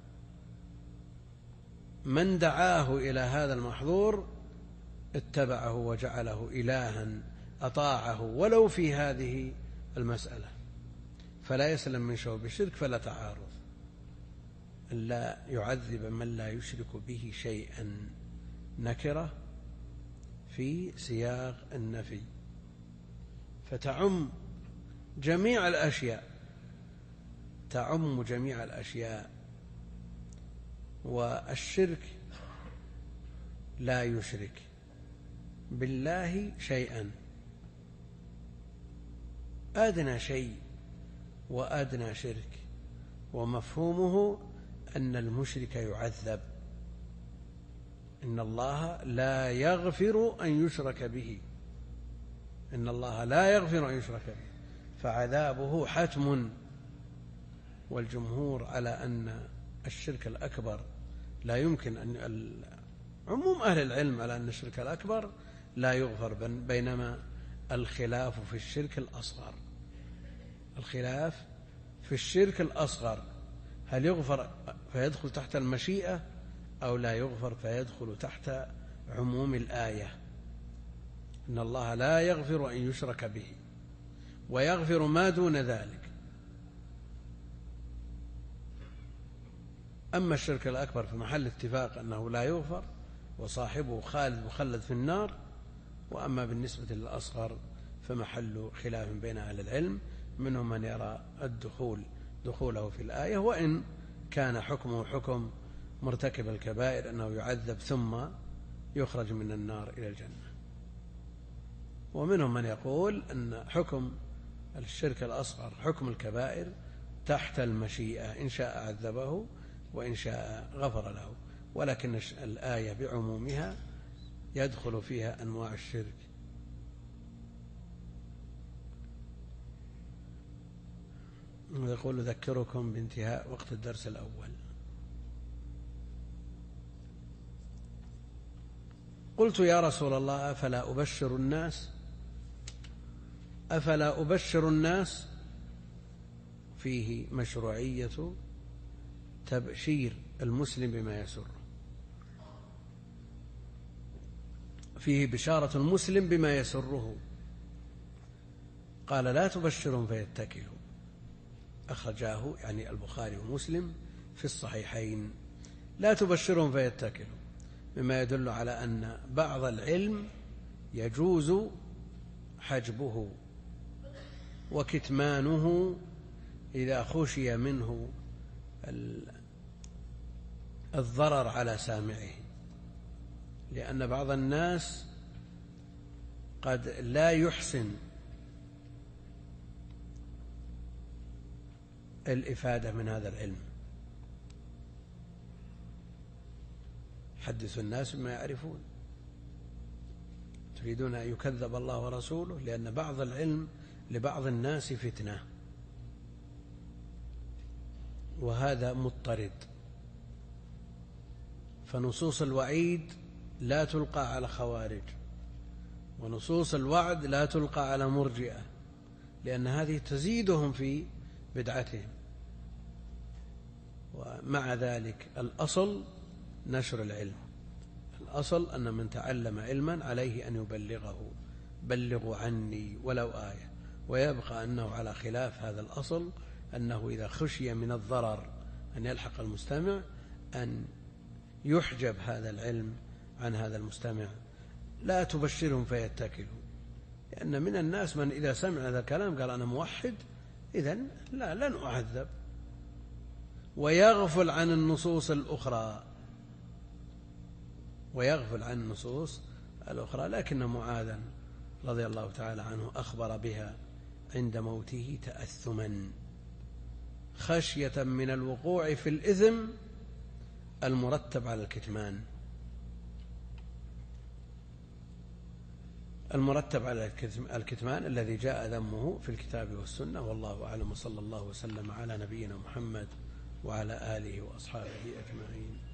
من دعاه إلى هذا المحظور، اتبعه وجعله إلها أطاعه ولو في هذه المسألة، فلا يسلم من شوب الشرك. فلا تعارض، لا يعذب من لا يشرك به شيئا نكرة في سياق النفي، فتعم جميع الأشياء، تعم جميع الأشياء. والشرك لا يشرك بالله شيئا، أدنى شيء وأدنى شرك، ومفهومه أن المشرك يعذب. إن الله لا يغفر أن يشرك به، إن الله لا يغفر أن يشرك به، فعذابه حتم. والجمهور على أن الشرك الأكبر لا يمكن أن، عموم أهل العلم على أن الشرك الأكبر لا يغفر، بينما الخلاف في الشرك الأصغر، الخلاف في الشرك الأصغر هل يغفر فيدخل تحت المشيئة أو لا يغفر فيدخل تحت عموم الآية. إن الله لا يغفر أن يشرك به ويغفر ما دون ذلك. أما الشرك الأكبر في محل اتفاق أنه لا يغفر وصاحبه خالد مخلد في النار، وأما بالنسبة للأصغر فمحل خلاف بين أهل العلم، منهم من يرى دخوله في الآية، وإن كان حكمه حكم مرتكب الكبائر أنه يعذب ثم يخرج من النار إلى الجنة. ومنهم من يقول أن حكم الشرك الأصغر حكم الكبائر تحت المشيئة، إن شاء عذبه وإن شاء غفر له، ولكن الآية بعمومها يدخل فيها أنواع الشرك. يقول أذكركم بانتهاء وقت الدرس الأول. قلت يا رسول الله أفلا أبشر الناس؟ فيه مشروعية تبشير المسلم بما يسره، فيه بشارة المسلم بما يسره. قال لا تبشرهم فيتكلوا، أخرجاه يعني البخاري ومسلم في الصحيحين. لا تبشرهم فيتكلوا، مما يدل على أن بعض العلم يجوز حجبه وكتمانه إذا خشي منه الضرر على سامعه، لأن بعض الناس قد لا يحسن الإفادة من هذا العلم. حدثوا الناس بما يعرفون، تريدون أن يكذب الله ورسوله، لأن بعض العلم لبعض الناس فتنة، وهذا مضطرد. فنصوص الوعيد لا تلقى على خوارج، ونصوص الوعد لا تلقى على مرجئة، لأن هذه تزيدهم في بدعتهم. ومع ذلك الأصل نشر العلم، الأصل أن من تعلم علما عليه أن يبلغه، بلغوا عني ولو آية. ويبقى أنه على خلاف هذا الأصل، أنه إذا خشي من الضرر أن يلحق المستمع أن يحجب هذا العلم عن هذا المستمع. لا تبشرهم فيتكلوا، لأن من الناس من إذا سمع هذا الكلام قال أنا موحد إذن لا لن أعذب، ويغفل عن النصوص الأخرى، لكن معاذا رضي الله تعالى عنه أخبر بها عند موته تأثما خشية من الوقوع في الإثم المرتب على الكتمان الذي جاء ذمه في الكتاب والسنة. والله أعلم، وصلى الله وسلم على نبينا محمد وعلى آله وأصحابه أجمعين.